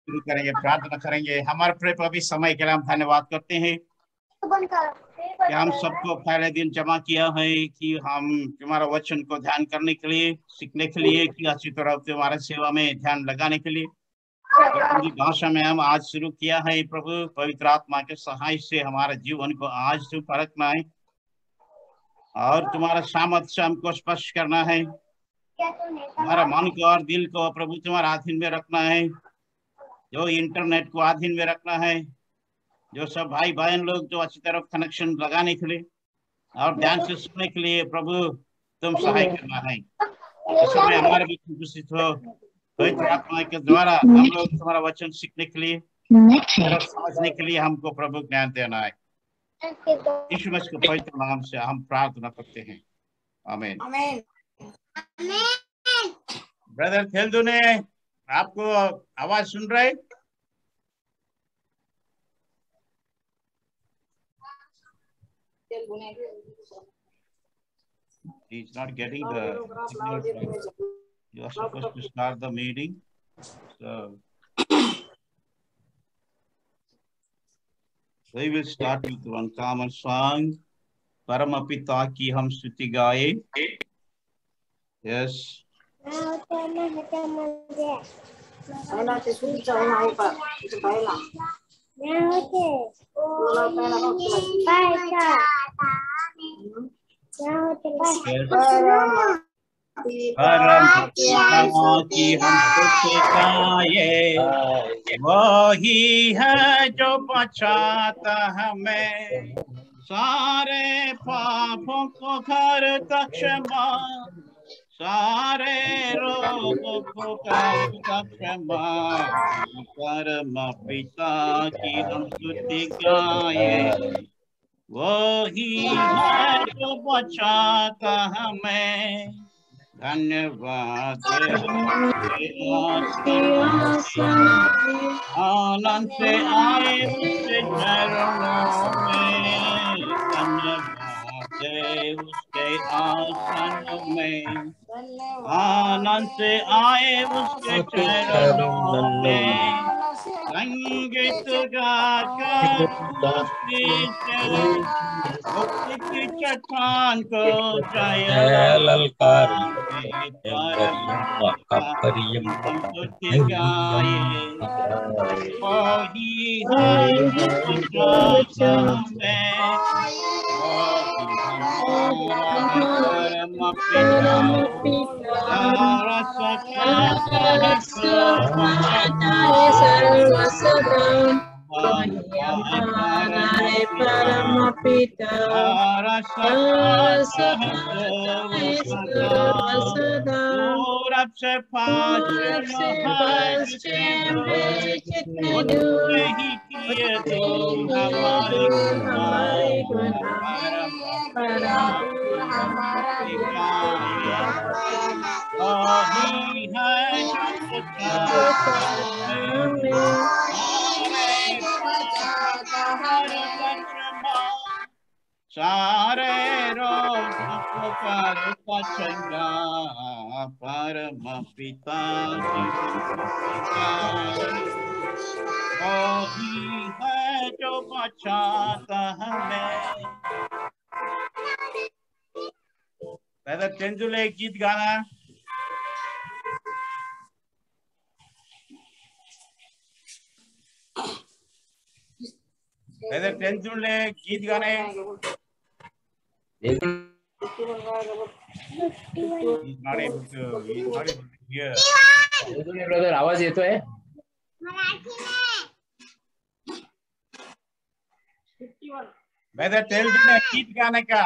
शुरू करेंगे, प्रार्थना करेंगे। हमारे प्रभु अभी समय के लिए हम धन्यवाद करते हैं कि हम सबको पहले दिन जमा किया है कि हम तुम्हारा वचन को ध्यान करने के लिए, सीखने के लिए, कि अच्छी तरह तुम्हारा सेवा में ध्यान लगाने के लिए अपनी भाषा में हम आज शुरू किया है। प्रभु पवित्र आत्मा के सहाय से हमारे जीवन को आज से परखना है और तुम्हारा सामर्थ्य हमको स्पष्ट करना है। हमारा मन को और दिल को प्रभु तुम्हारा अधीन में रखना है, जो इंटरनेट को अधीन में रखना है, जो सब भाई बहन लोग जो अच्छी तरह कनेक्शन लगाने के लिए और ध्यान से सुनने के लिए प्रभु तुम सहाय करना है। इस समय हमारे बीच उपस्थित हो पवित्र आत्मा के द्वारा हम लोग तुम्हारा वचन सीखने के लिए, समझने के लिए हमको प्रभु ज्ञान देना है। यीशु मसीह के पवित्र नाम से हम प्रार्थना करते हैं, आमीन। ब्रदर खेलदू ने आपको आवाज सुन रहे? He's not getting the signal. You are supposed to start the meeting. So we will start with one common song. परमपिता की हम स्तुति गाए। Yes. की हम स्तुति वही है जो बचाता हमें सारे पापों को करता क्षमा, सारे रोगों को करता क्षमा। परम पिता की हम स्तुति गाए, वही है जो बचाता हमें। धन्यवाद आनंद से आए उसके चरणों में, धन्यवाद उसके आसन में, आनंद से आए उसके चरणों में। संगीत गाकर मुक्ति की चट्टान को जय ललकार परम पिता से किए तुम हमारे सारे रोग को करता चंगा। परम पिता वही है जो बचाता हमें। ब्रदर तेंदुले गीत गाना। ब्रदर तेंदुले गीत गाने। He's not able to hear. Brother आवाज येतोय? ब्रदर तेंदुले गीत गाने का।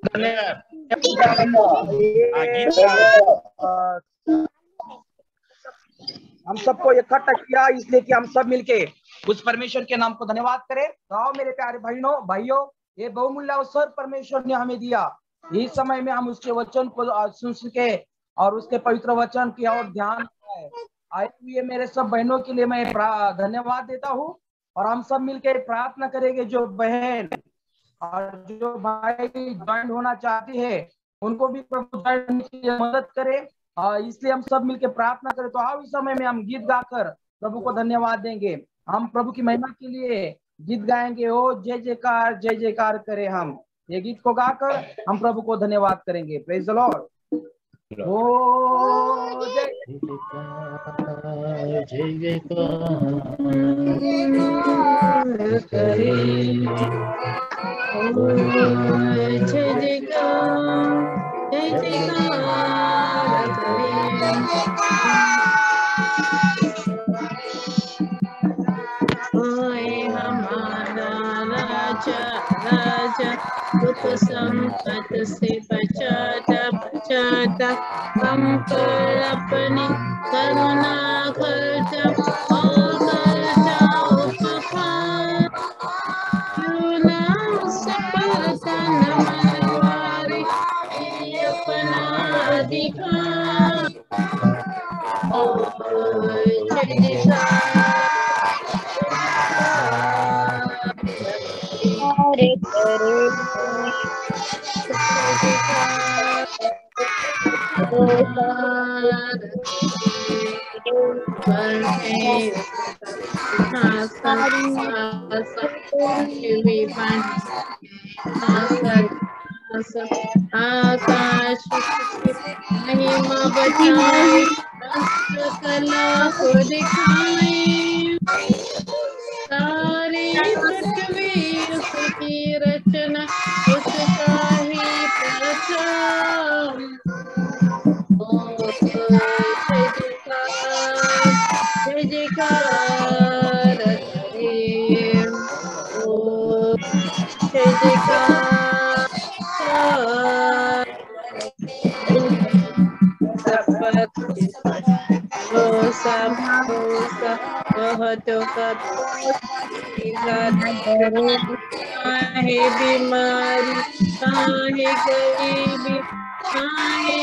हम सबको इकट्ठा किया इसलिए कि हम सब मिलके उस परमेश्वर के नाम को धन्यवाद करें। तो मेरे प्यारे भाइयों, ये बहुमूल्य अवसर परमेश्वर ने हमें दिया। इस समय में हम उसके वचन को सुन सके और उसके पवित्र वचन की ओर ध्यान आए हुए मेरे सब बहनों के लिए मैं धन्यवाद देता हूँ। और हम सब मिलकर प्रार्थना करेंगे, जो बहन और जो भाई ज्वाइन होना चाहते हैं उनको भी प्रभु ज्वाइन होने के लिए मदद करे। इसलिए हम सब मिलकर प्रार्थना करें। तो आओ इस समय में हम गीत गाकर प्रभु को धन्यवाद देंगे। हम प्रभु की महिमा के लिए गीत गाएंगे, ओ जय जयकार करें। हम ये गीत को गाकर हम प्रभु को धन्यवाद करेंगे। Praise the Lord. ओ जय संपत से बचाता बचाता हम पर अपनी करुणा खर्चा और खर्चा उपकार क्यों ना सफलता न मनवारी अपना अधिकार और आकाश महिमा बचाए कला को दिखाए सारी पृथ्वी उसकी रचना उसका ही प्रचार जय जयकार ओ जय जयकार बहुत काहे बीमारी काहे गरीबी काहे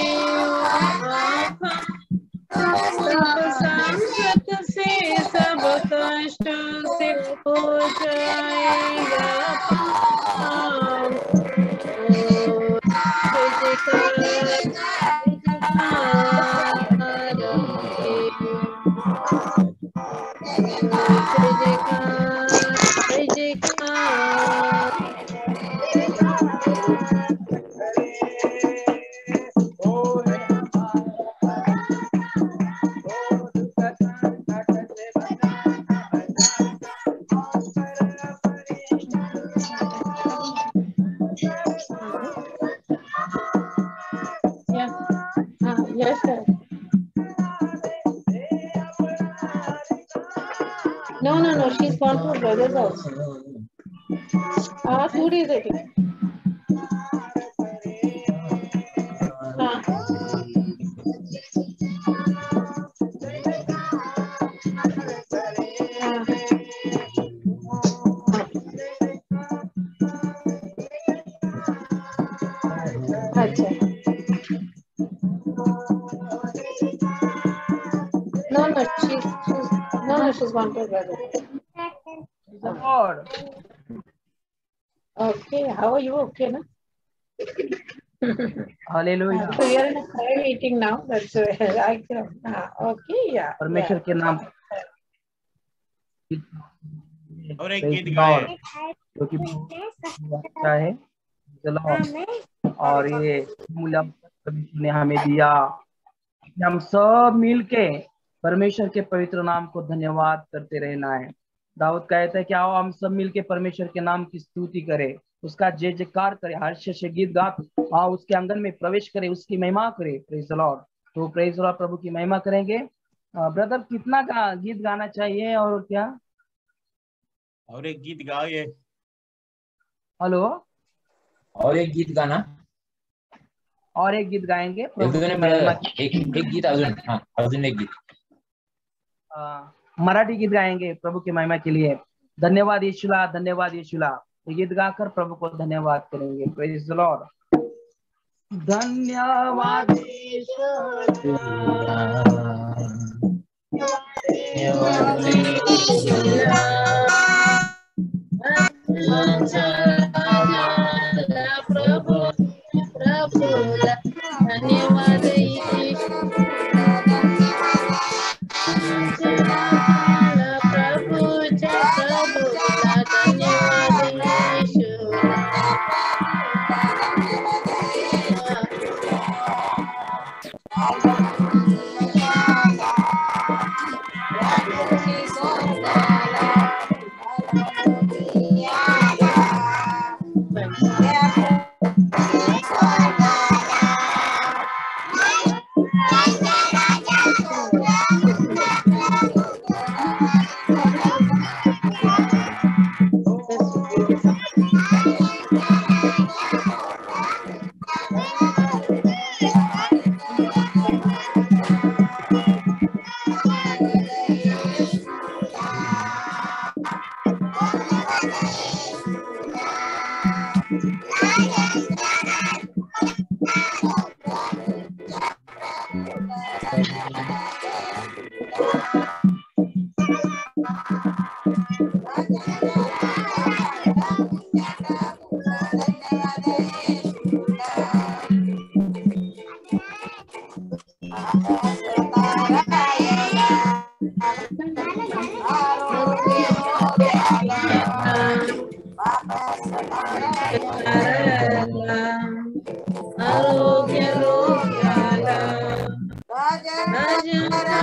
सब संकट से सब कष्ट से हो जाएगा Yes, sir. No, she's gone to her brother's house. 2 days I think. She's gone to her brother. Lord. Okay, how are you? Okay, na? Hallelujah. So we are in a prayer meeting now. That's right. Okay, yeah. परमेश्वर के नाम और एक गीत गाए जो कि अच्छा है और ये मूल्य ने हमें दिया। हम सब मिलके परमेश्वर के पवित्र नाम को धन्यवाद करते रहना है। दाऊद कहता है कि आओ हम सब मिलके परमेश्वर के नाम की स्तुति करें, उसका जय जयकार करें, हर्ष से गीत गा उसके आंगन में प्रवेश करें, उसकी महिमा करें। Praise the Lord. तो प्रेज द लॉर्ड, प्रभु की महिमा करेंगे। ब्रदर कितना गीत गाना चाहिए और क्या? और एक गीत गाओ। हेलो, और एक गीत गाना, और एक गीत गाएंगे। एक गीत अजून एक गीत मराठी गीत गाएंगे प्रभु की महिमा के लिए। धन्यवाद यीशुला, धन्यवाद यीशुला। ये गीत गाकर प्रभु को धन्यवाद करेंगे। Praise the Lord. धन्यवाद प्रभु धन्यवाद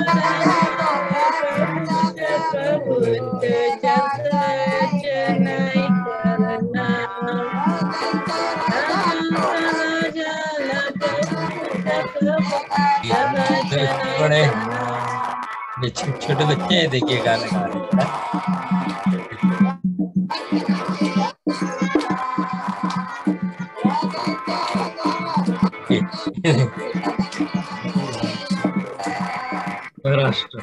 बड़े छोटे बच्चे देखिए गाना गा रहे हैं। महाराष्ट्र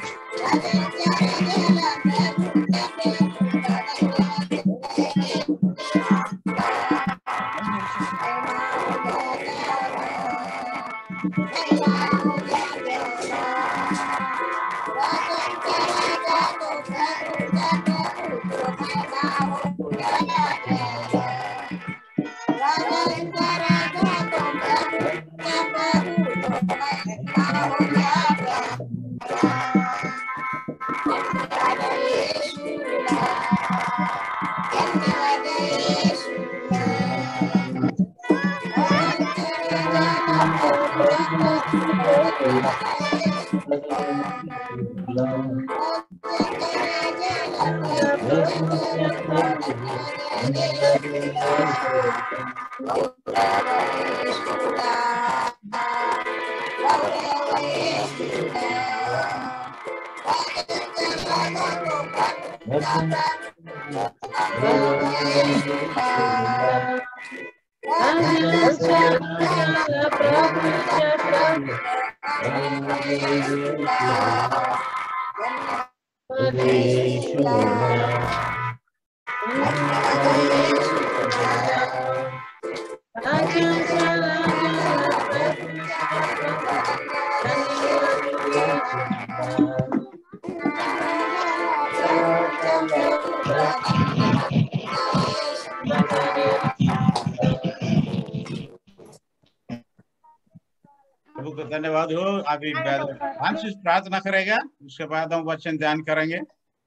प्रभु को धन्यवाद हो। अभी फ्रांसिस प्रार्थना करेगा, उसके बाद हम वचन ध्यान करेंगे।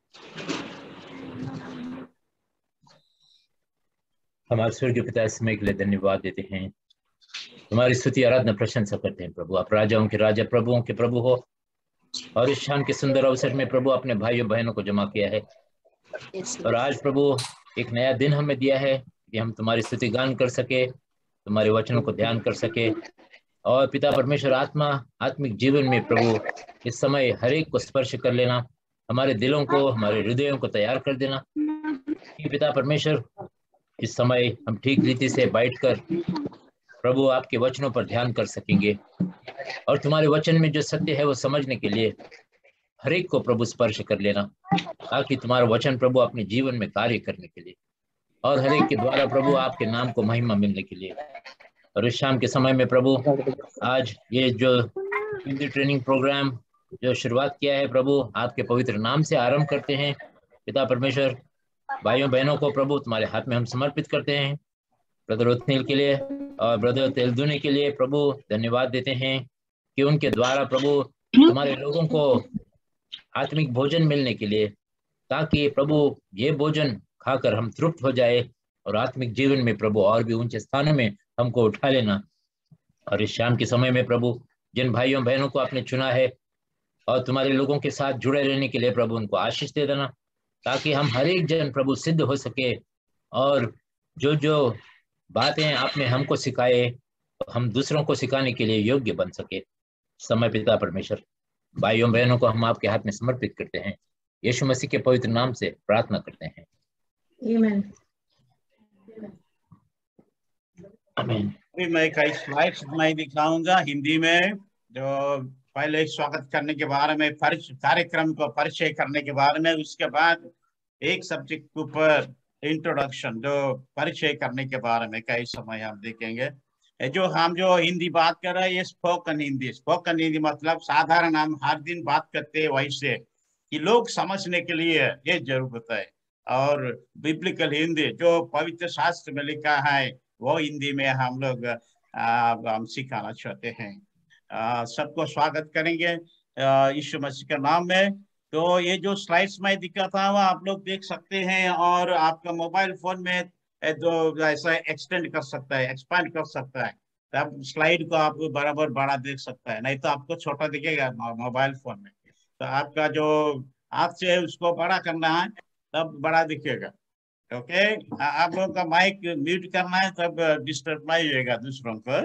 हमारे स्वर्गीय पिता, समय के लिए धन्यवाद देते हैं, तुम्हारी स्तुति आराधना प्रशंसा करते हैं। प्रभु आप राजाओं के राजा प्रभुओं के प्रभु हो, और इस शाम के सुंदर अवसर में प्रभु अपने भाइयों बहनों को जमा किया है, और आज प्रभु एक नया दिन हमें दिया है कि हम तुम्हारी स्तुति गान कर सके, तुम्हारे वचनों को ध्यान कर सके। और पिता परमेश्वर आत्मिक जीवन में प्रभु इस समय हर एक को स्पर्श कर लेना, हमारे दिलों को, हमारे हृदयों को तैयार कर देना कि पिता परमेश्वर इस समय हम ठीक रीति से बैठकर प्रभु आपके वचनों पर ध्यान कर सकेंगे, और तुम्हारे वचन में जो सत्य है वो समझने के लिए हर एक को प्रभु स्पर्श कर लेना, ताकि तुम्हारा वचन प्रभु अपने जीवन में कार्य करने के लिए और हर एक के द्वारा प्रभु आपके नाम को महिमा मिलने के लिए। और इस शाम के समय में प्रभु आज ये जो हिंदी ट्रेनिंग प्रोग्राम जो शुरुआत किया है प्रभु, आपके पवित्र नाम से आरंभ करते हैं। पिता परमेश्वर भाइयों बहनों को प्रभु तुम्हारे हाथ में हम समर्पित करते हैं। ब्रदर ओथनील के लिए और ब्रदर तेलदुनी के लिए प्रभु धन्यवाद देते हैं कि उनके द्वारा प्रभु तुम्हारे लोगों को आत्मिक भोजन मिलने के लिए, ताकि प्रभु ये भोजन खाकर हम तृप्त हो जाए और आत्मिक जीवन में प्रभु और भी ऊंचे स्थानों में हमको उठा लेना। और इस शाम के समय में प्रभु जिन भाइयों बहनों को आपने चुना है और तुम्हारे लोगों के साथ जुड़े रहने के लिए प्रभु उनको आशीष दे देना, ताकि हम हर एक जन प्रभु सिद्ध हो सके, और जो जो बातें आपने हमको सिखाए हम दूसरों को सिखाने के लिए योग्य बन सके। समय पिता परमेश्वर भाइयों बहनों को हम आपके हाथ में समर्पित करते हैं, यीशु मसीह के पवित्र नाम से प्रार्थना करते हैं, आमीन। आमीन। अभी मैं कई स्लाइड्स मैं दिखाऊंगा हिंदी में, जो पहले स्वागत करने के बारे में, कार्यक्रम को परिचय करने के बारे में, उसके बाद एक सब्जेक्ट के ऊपर इंट्रोडक्शन जो परिचय करने के बारे में कई समय हम देखेंगे। जो हम जो हिंदी बात कर रहे हैं ये स्पोकन हिंदी। स्पोकन हिंदी मतलब साधारण हम हर दिन बात करते हैं वैसे कि लोग समझने के लिए ये जरूरत है। और बिब्लिकल हिंदी जो पवित्र शास्त्र में लिखा है वो हिंदी में हम लोग हम सिखाना चाहते हैं। सबको स्वागत करेंगे यीशु मसीह के नाम में। तो ये जो स्लाइड्स में दिखाता है वो आप लोग देख सकते हैं, और आपका मोबाइल फोन में जो ऐसा एक्सटेंड कर सकता है, एक्सपांड कर सकता है, तो आप स्लाइड को आप बराबर बड़ा देख सकता है, नहीं तो आपको छोटा दिखेगा मोबाइल फोन में। तो आपका जो हाथ से उसको बड़ा करना है तब बड़ा दिखेगा। ओके, आप लोगों का माइक म्यूट करना है तब डिस्टर्ब नहीं होगा दूसरों को।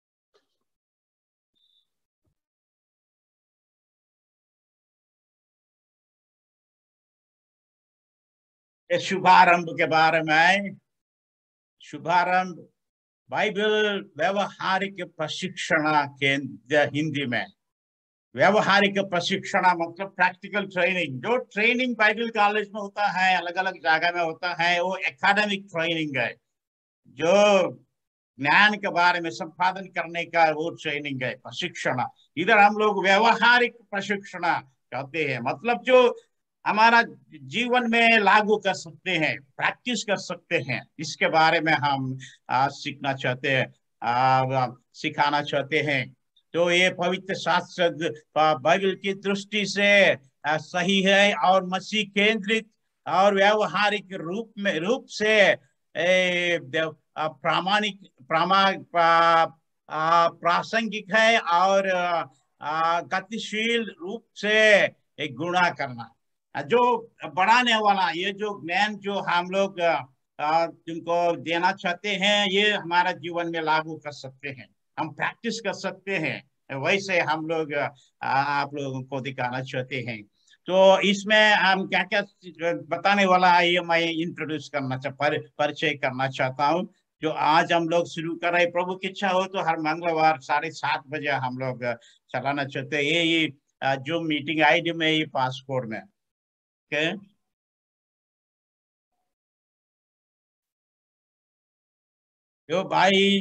ये शुभारंभ के बारे में, शुभारंभ बाइबल व्यवहारिक प्रशिक्षण केंद्र, हिंदी में व्यवहारिक प्रशिक्षण मतलब प्रैक्टिकल ट्रेनिंग। जो ट्रेनिंग बाइबल कॉलेज में होता है, अलग अलग जगह में होता है, वो एकेडमिक ट्रेनिंग है। जो ज्ञान के बारे में संपादन करने का वो ट्रेनिंग है, प्रशिक्षण। इधर हम लोग व्यवहारिक प्रशिक्षण कहते हैं, मतलब जो हमारा जीवन में लागू कर सकते हैं, प्रैक्टिस कर सकते हैं, इसके बारे में हम सीखना चाहते हैं, सिखाना चाहते हैं। तो ये पवित्र शास्त्र बाइबल की दृष्टि से सही है और मसीह केंद्रित और व्यवहारिक रूप से प्रामाणिक प्रासंगिक है और गतिशील रूप से एक गुणा करना, जो बढ़ाने वाला, ये जो ज्ञान जो हम लोग तुमको देना चाहते हैं, ये हमारा जीवन में लागू कर सकते हैं, हम प्रैक्टिस कर सकते हैं, वैसे हम लोग आप लोगों को दिखाना चाहते हैं। तो इसमें हम क्या क्या बताने वाला है, ये मैं इंट्रोड्यूस करना परिचय करना चाहता हूँ। जो आज हम लोग शुरू कर रहे, प्रभु की इच्छा हो तो हर मंगलवार 7:30 बजे हम लोग चलाना चाहते हैं। ये जो मीटिंग आईडी में, ये पासपोर्ट में। ओके, जो भाई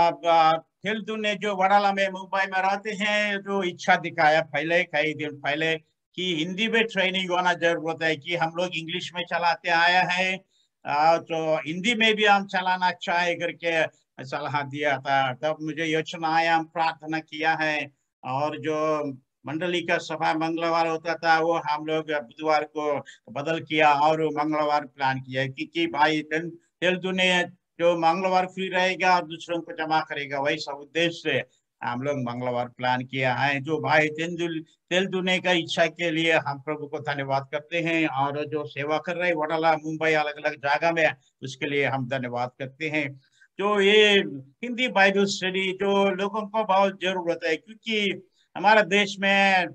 जो ने जो वडाला में मुंबई में रहते हैं, जो इच्छा दिखाया पहले कई दिन पहले कि हिंदी में ट्रेनिंग होना जरूरत है, कि हम लोग इंग्लिश में चलाते आया है, तो हिंदी में भी हम चलाना चाहे करके सलाह दिया था। तब मुझे योजना आया, हम प्रार्थना किया है, और जो मंडली का सभा मंगलवार होता था वो हम लोग बुधवार को बदल किया और मंगलवार प्लान किया, क्योंकि भाई तेलदू ने जो मंगलवार फ्री रहेगा और दूसरों को जमा करेगा, वही सब उद्देश्य से हम लोग मंगलवार प्लान किया है। जो भाई तेलदुने का इच्छा के लिए हम प्रभु को धन्यवाद करते हैं, और जो सेवा कर रहे वडाला मुंबई अलग अलग जगह में, उसके लिए हम धन्यवाद करते हैं। जो ये हिंदी बाइबल स्टडी जो लोगों को बहुत जरूरत है, क्योंकि हमारे देश में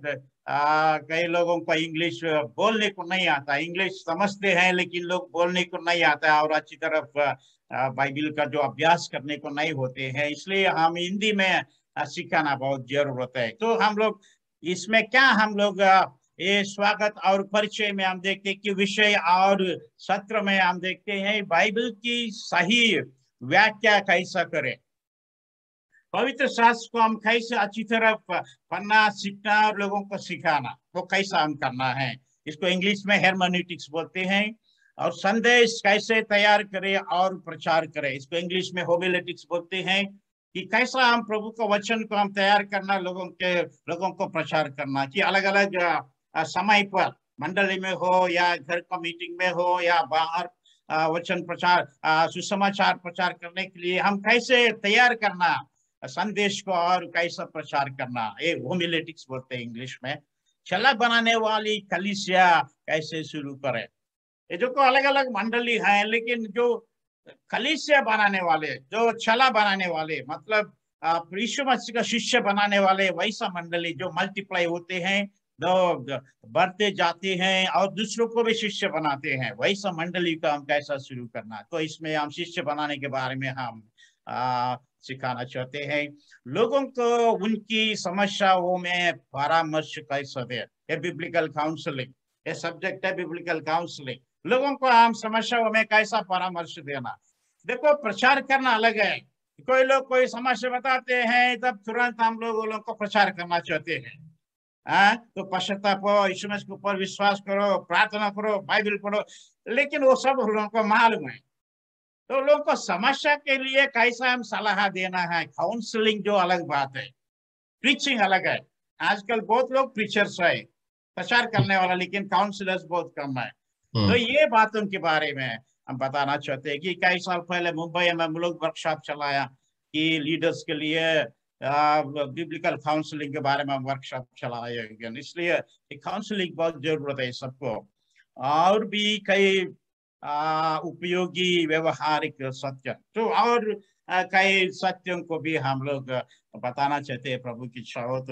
कई लोगों को इंग्लिश बोलने को नहीं आता, इंग्लिश समझते हैं लेकिन लोग बोलने को नहीं आता, और अच्छी तरफ बाइबल का जो अभ्यास करने को नहीं होते हैं, इसलिए हम हिंदी में सिखाना बहुत जरूरत है। तो हम लोग इसमें क्या, हम लोग ये स्वागत और परिचय में हम देखते हैं कि विषय और सत्र में हम देखते हैं बाइबल की सही व्याख्या कैसा करें, पवित्र शास्त्र को हम कैसे अच्छी तरह पढ़ना, सीखना और लोगों को सिखाना, वो कैसा हम करना है। इसको इंग्लिश में हेरमेन्यूटिक्स बोलते हैं। और संदेश कैसे तैयार करें और प्रचार करें, इसको इंग्लिश में होमिलेटिक्स बोलते हैं, कि कैसा हम प्रभु का वचन को हम तैयार करना, लोगों को प्रचार करना, कि अलग अलग समय पर मंडली में हो या घर का मीटिंग में हो या बाहर वचन प्रचार सुसमाचार प्रचार करने के लिए हम कैसे तैयार करना संदेश को और कैसा प्रचार करना, ये होमिलेटिक्स बोलते हैं इंग्लिश में। छला बनाने वाली कलीसिया कैसे शुरू करें, ये जो अलग अलग मंडली है, लेकिन जो कलीसिया बनाने वाले, जो छला बनाने वाले, मतलब यीशु मसीह का शिष्य बनाने वाले, वैसा मंडली जो मल्टीप्लाई होते हैं, जो बढ़ते जाते हैं और दूसरों को भी शिष्य बनाते हैं, वैसा मंडली का हम कैसा शुरू करना। तो इसमें हम शिष्य बनाने के बारे में हम सिखाना चाहते हैं, लोगों को उनकी समस्याओं में परामर्श कैसे दे, ये बिब्लिकल काउंसलिंग, ये सब्जेक्ट है बिब्लिकल काउंसलिंग। लोगों को हम समस्याओं में कैसा परामर्श देना। देखो, प्रचार करना अलग है, कोई लोग कोई समस्या बताते हैं तब तुरंत हम लोगों को प्रचार करना चाहते हैं, तो पश्चाताप हो, यीशु मसीह के ऊपर विश्वास करो, प्रार्थना करो, बाइबल पढ़ो, लेकिन वो सब लोगों को मालूम है। तो लोगों को समस्या के लिए कैसा हम सलाह देना है, काउंसलिंग जो अलग बात है, प्रीचिंग अलग है। आजकल बहुत लोग प्रीचर्स है, प्रचार करने वाला, लेकिन काउंसलर्स बहुत कम है। तो ये बातों के बारे में हम बताना चाहते हैं कि कई साल पहले मुंबई में हम लोग वर्कशॉप चलाया कि लीडर्स के लिए बिब्लिकल काउंसलिंग के बारे में वर्कशॉप चलाया गया, इसलिए काउंसलिंग बहुत जरूरत है सबको। और भी कई उपयोगी व्यवहारिक सत्य, तो और कई सत्यों को भी हम लोग बताना चाहते हैं प्रभु की इच्छा हो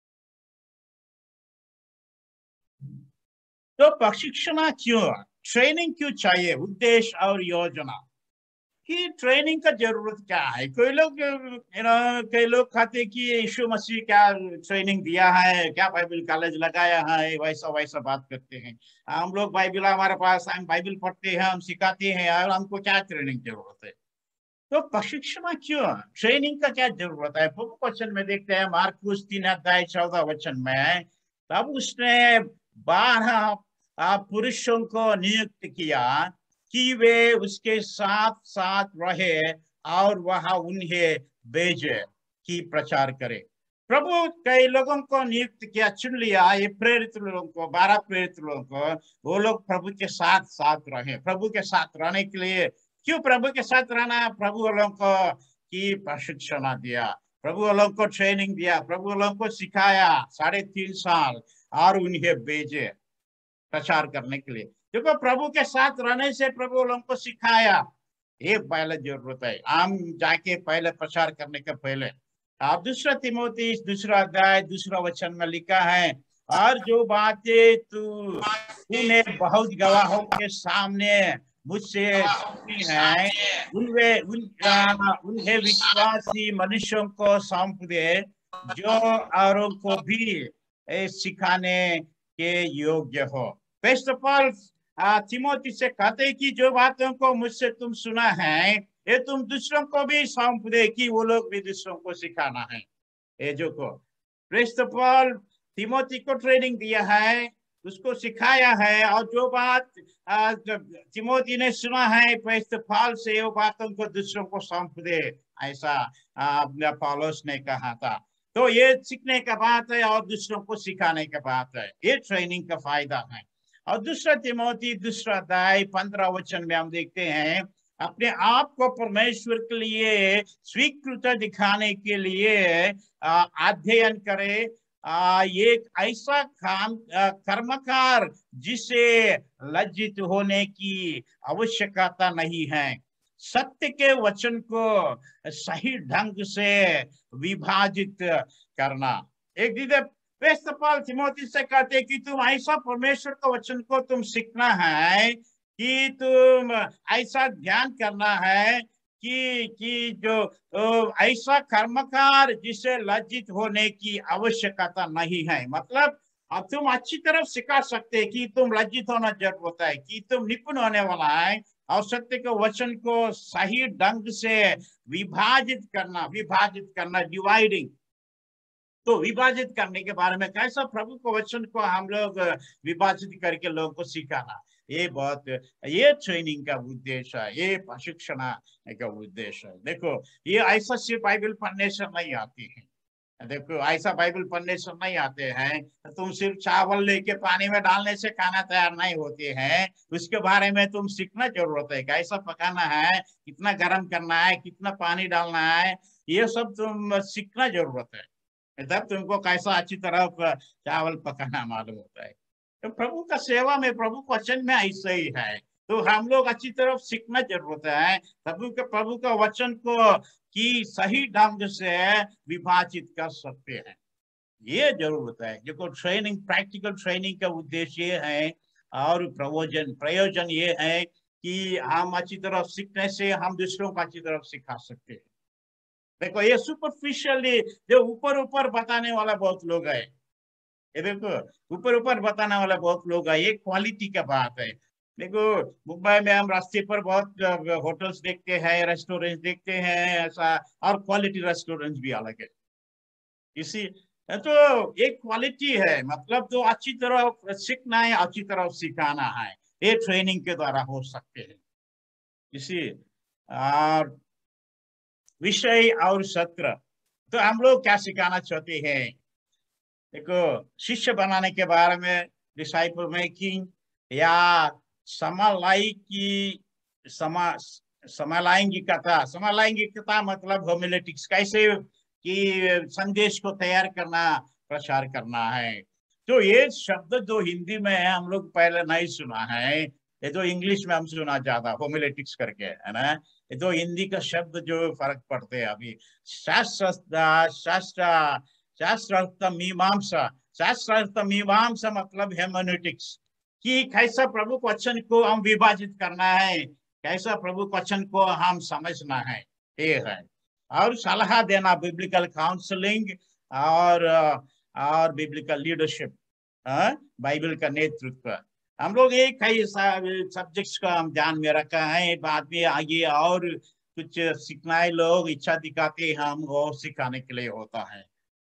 तो प्रशिक्षण क्यों, ट्रेनिंग क्यों चाहिए, उद्देश्य और योजना कि ट्रेनिंग का जरूरत क्या है। कोई लोग कई लोग कहते कि यीशु मसीह क्या ट्रेनिंग दिया है, क्या बाइबल कॉलेज लगाया है, वैसा वैसा बात करते हैं। हम लोग बाइबल हमारे पास, हम बाइबल पढ़ते हैं, हम सिखाते हैं, और हमको क्या ट्रेनिंग जरूरत है। तो प्रशिक्षण क्यों, ट्रेनिंग का क्या जरूरत है। प्रभु वचन में देखते हैं मार्कुस 3:14 में, तब उसने 12 पुरुषों को नियुक्त किया कि वे उसके साथ साथ रहे और वह उन्हें भेजे कि प्रचार करे। प्रभु कई लोगों को नियुक्त किया, चुन लिया, ये प्रेरित लोगों को, 12 प्रेरित लोगों को, वो लोग प्रभु के साथ साथ रहे। प्रभु के साथ रहने के लिए क्यों प्रभु के साथ रहना, प्रभु लोगों को की प्रशिक्षण दिया, प्रभु लोगों को ट्रेनिंग दिया, प्रभु लोगों को सिखाया 3.5 साल और उन्हें भेजे प्रचार करने के लिए। क्योंकि प्रभु के साथ रहने से प्रभु लोगों को सिखाया, ये पहले जरूरत है। हम जाके पहले प्रचार करने के पहले आप 2 तिमोथी 2 में लिखा है, और जो बातें तूने बहुत गवाहों के सामने मुझसे सुनी है उन्हें विश्वासी मनुष्यों को सौंप दे, जो औरों को भी सिखाने के योग्य हो। फर्स्ट ऑफ ऑल तिमोथी से कहते हैं कि जो बातों को मुझसे तुम सुना है, ये तुम दूसरों को भी सौंप दे कि वो लोग भी दूसरों को सिखाना है। ये जो को फर्स्ट ऑफ ऑल तिमोथी को ट्रेनिंग दिया है, उसको सिखाया है, और जो बात तिमोथी ने सुना है फर्स्ट ऑफ ऑल से, वो बातों को दूसरों को सौंप दे, ऐसा पौलुस ने कहा था। तो ये सीखने का बात है और दूसरों को सिखाने का बात है, ये ट्रेनिंग का फायदा है। और 2 तिमोथी 2:15 में हम देखते हैं, अपने आप को परमेश्वर के लिए स्वीकृत दिखाने के लिए अध्ययन करे, एक ऐसा कर्मकार जिसे लज्जित होने की आवश्यकता नहीं है, सत्य के वचन को सही ढंग से विभाजित करना। एक तिमोथी से कहते कि तुम ऐसा परमेश्वर का वचन को तुम सीखना है, कि तुम ऐसा ध्यान करना है कि जो ऐसा कर्मकार जिसे लज्जित होने की आवश्यकता नहीं है। मतलब अब तुम अच्छी तरह सिखा सकते कि तुम लज्जित होना जरूरत है, कि तुम निपुण होने वाला है, और सत्य के वचन को सही ढंग से विभाजित करना डिवाइडिंग। तो विभाजित करने के बारे में कैसा प्रभु के वचन को हम लोग विभाजित करके लोगों को सिखाना, ये ट्रेनिंग का उद्देश्य है, ये प्रशिक्षण का उद्देश्य है। देखो ये ऐसा सिर्फ बाइबल पढ़ने से नहीं आती है, देखो ऐसा बाइबल पढ़ने से नहीं आते हैं। तुम सिर्फ चावल लेके पानी में डालने से खाना तैयार नहीं होते हैं, उसके बारे में तुम सीखना जरूरत है, कैसा पकाना है, कितना गर्म करना है, कितना पानी डालना है, ये सब तुम सीखना जरूरत है, तब तुमको कैसा अच्छी तरह चावल पकाना मालूम होता है। तो प्रभु का सेवा में, प्रभु के वचन में ऐसा ही है। तो हम लोग अच्छी तरह सीखना जरूरत है, प्रभु का वचन को कि सही ढंग से विभाजित कर सकते हैं, ये जरूरत है। जो ट्रेनिंग, प्रैक्टिकल ट्रेनिंग का उद्देश्य ये है, और प्रयोजन ये है कि हम अच्छी तरह सीखने से हम दूसरों को अच्छी तरह सिखा सकते हैं। देखो ये सुपरफिशियली जो ऊपर बताने वाला बहुत लोग है, ये देखो ऊपर बताने वाला बहुत लोग है, ये क्वालिटी का बात है। देखो मुंबई में हम रास्ते पर बहुत होटल्स देखते हैं, रेस्टोरेंट देखते हैं ऐसा, और क्वालिटी रेस्टोरेंट भी अलग है। इसी तो एक क्वालिटी है, मतलब तो अच्छी तरह सीखना है, अच्छी तरह सिखाना है, ये ट्रेनिंग के द्वारा हो सकते हैं। इसी और विषय और सत्र, तो हम लोग क्या सिखाना चाहते हैं। देखो शिष्य बनाने के बारे में, डिसाइपल मेकिंग, या समलैंगिकता मतलब होमिलेटिक्स, कैसे कि संदेश को तैयार करना, प्रचार करना है। तो ये शब्द जो हिंदी में है हम लोग पहले नहीं सुना है, ये तो इंग्लिश में हम सुना ज्यादा, होमिलेटिक्स करके, है ना। ये तो हिंदी का शब्द जो फर्क पड़ते हैं अभी। शास्त्रार्थ मीमांसा, शास्त्रार्थ मीमांसा मतलब हेर्मेनेutics, कि कैसा प्रभु वचन को हम विभाजित करना है, कैसा प्रभु वचन को हम समझना है, ये है। और सलाह देना, बिब्लिकल काउंसलिंग और बिब्लिकल लीडरशिप, बाइबल का नेतृत्व। हम लोग एक कई सब्जेक्ट्स का हम ध्यान में रखा है। बाद में आगे और कुछ सीखना है, लोग इच्छा दिखाते हम वो सिखाने के लिए होता है।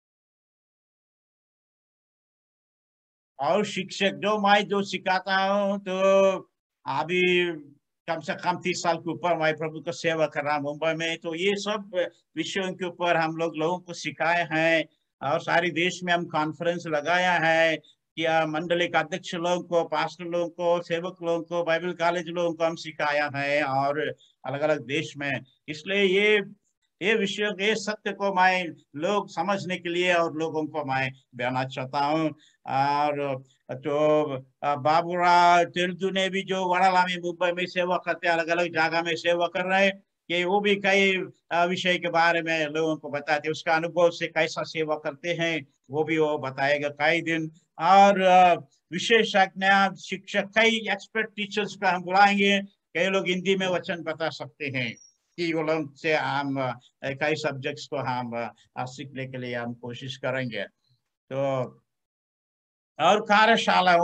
और शिक्षक जो मैं जो सिखाता हूँ, तो अभी कम से कम 30 साल के ऊपर मैं प्रभु का सेवा कर रहा मुंबई में। तो ये सब विषयों के ऊपर हम लोगों को सिखाए हैं, और सारे देश में हम कॉन्फ्रेंस लगाया है कि मंडली का अध्यक्ष लोगों को, पास्टर लोगों को, सेवक लोगों को, बाइबल कॉलेज लोगों को हम सिखाया है, और अलग अलग देश में। इसलिए ये विषय, ये सत्य को मैं लोग समझने के लिए और लोगों को मैं बयाना चाहता हूँ। और तो बाबूराव तेलजू ने भी जो वड़ाला में मुंबई में सेवा करते, अलग अलग जगह में सेवा कर रहे हैं, कि वो भी कई विषय के बारे में लोगों को बताते, उसका अनुभव से कैसा सेवा करते हैं वो भी वो बताएगा कई दिन। और विशेषज्ञ शिक्षक, कई एक्सपर्ट टीचर्स का हम बुलाएंगे, कई लोग हिंदी में वचन बता सकते हैं, कि वो लोग से हम कई सब्जेक्ट्स को हम सीखने के लिए हम कोशिश करेंगे। तो और कार्यशाला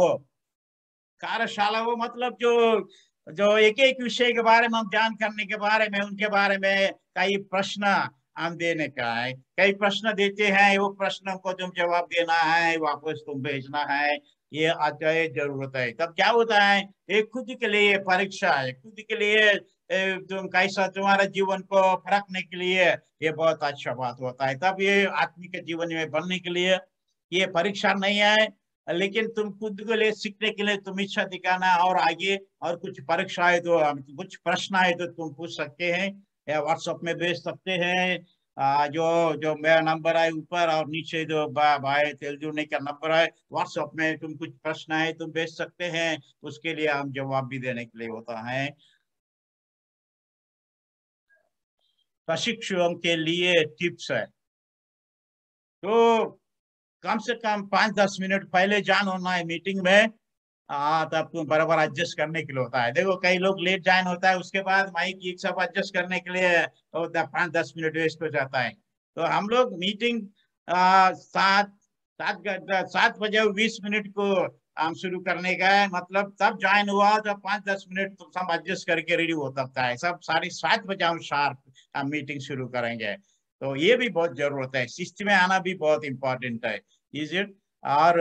वो मतलब जो एक एक विषय के बारे में हम ध्यान करने के बारे में, उनके बारे में कई प्रश्न हम देने का है। कई प्रश्न देते हैं, वो प्रश्नों को तुम जवाब देना है, वापस तुम भेजना है, ये अत्यय जरूरत है। तब क्या होता है, एक खुद के लिए परीक्षा है, खुद के लिए तुम कैसा तुम्हारा जीवन को परखने के लिए ये बहुत अच्छा बात होता है। तब ये आत्मिक जीवन में बनने के लिए ये परीक्षा नहीं है, लेकिन तुम खुद के लिए सीखने के लिए तुम इच्छा दिखाना, और आगे और कुछ परीक्षा है तो कुछ प्रश्न है तो तुम पूछ सकते हैं, या व्हाट्सएप में भेज सकते हैं। जो मेरा नंबर है ऊपर, और नीचे जो भाई तेलजूने का नंबर है, व्हाट्सएप में तुम कुछ प्रश्न है तुम भेज सकते हैं, उसके लिए हम जवाब भी देने के लिए होता है। प्रशिक्षुओं के लिए टिप्स है, तो कम से कम 5-10 मिनट पहले ज्वाइन होना है मीटिंग में, तो आपको बराबर एडजस्ट करने के लिए होता है। देखो कई लोग लेट ज्वाइन होता है, उसके बाद माइक एक सब एडजस्ट करने के लिए तो 5-10 मिनट वेस्ट हो जाता है। तो हम लोग मीटिंग 7 बजे 20 मिनट को हम शुरू करने का है, मतलब तब ज्वाइन हुआ तो 5-10 मिनट तो सब एडजस्ट करके रेडी हो सकता है, सब 7:30 हम शार्प हम मीटिंग शुरू करेंगे। तो ये भी बहुत जरूरत है, शिस्त में आना भी बहुत इम्पोर्टेंट है, इज इट। और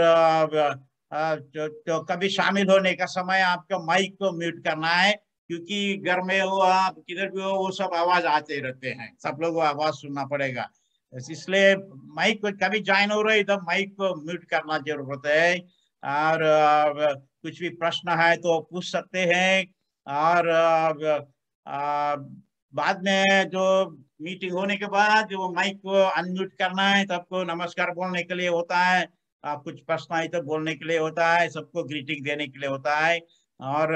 तो कभी शामिल होने का समय आपका माइक को म्यूट करना है, क्योंकि घर में हो आप किधर भी हो वो सब आवाज आते रहते हैं, सब लोग को आवाज सुनना पड़ेगा। इसलिए माइक को कभी ज्वाइन हो रहे तब माइक को म्यूट करना जरूरत है। और कुछ भी प्रश्न है तो पूछ सकते हैं। और बाद में जो मीटिंग होने के बाद जो माइक को अनम्यूट करना है, सबको नमस्कार बोलने के लिए होता है, कुछ प्रश्न है तो बोलने के लिए होता है, सबको ग्रीटिंग देने के लिए होता है। और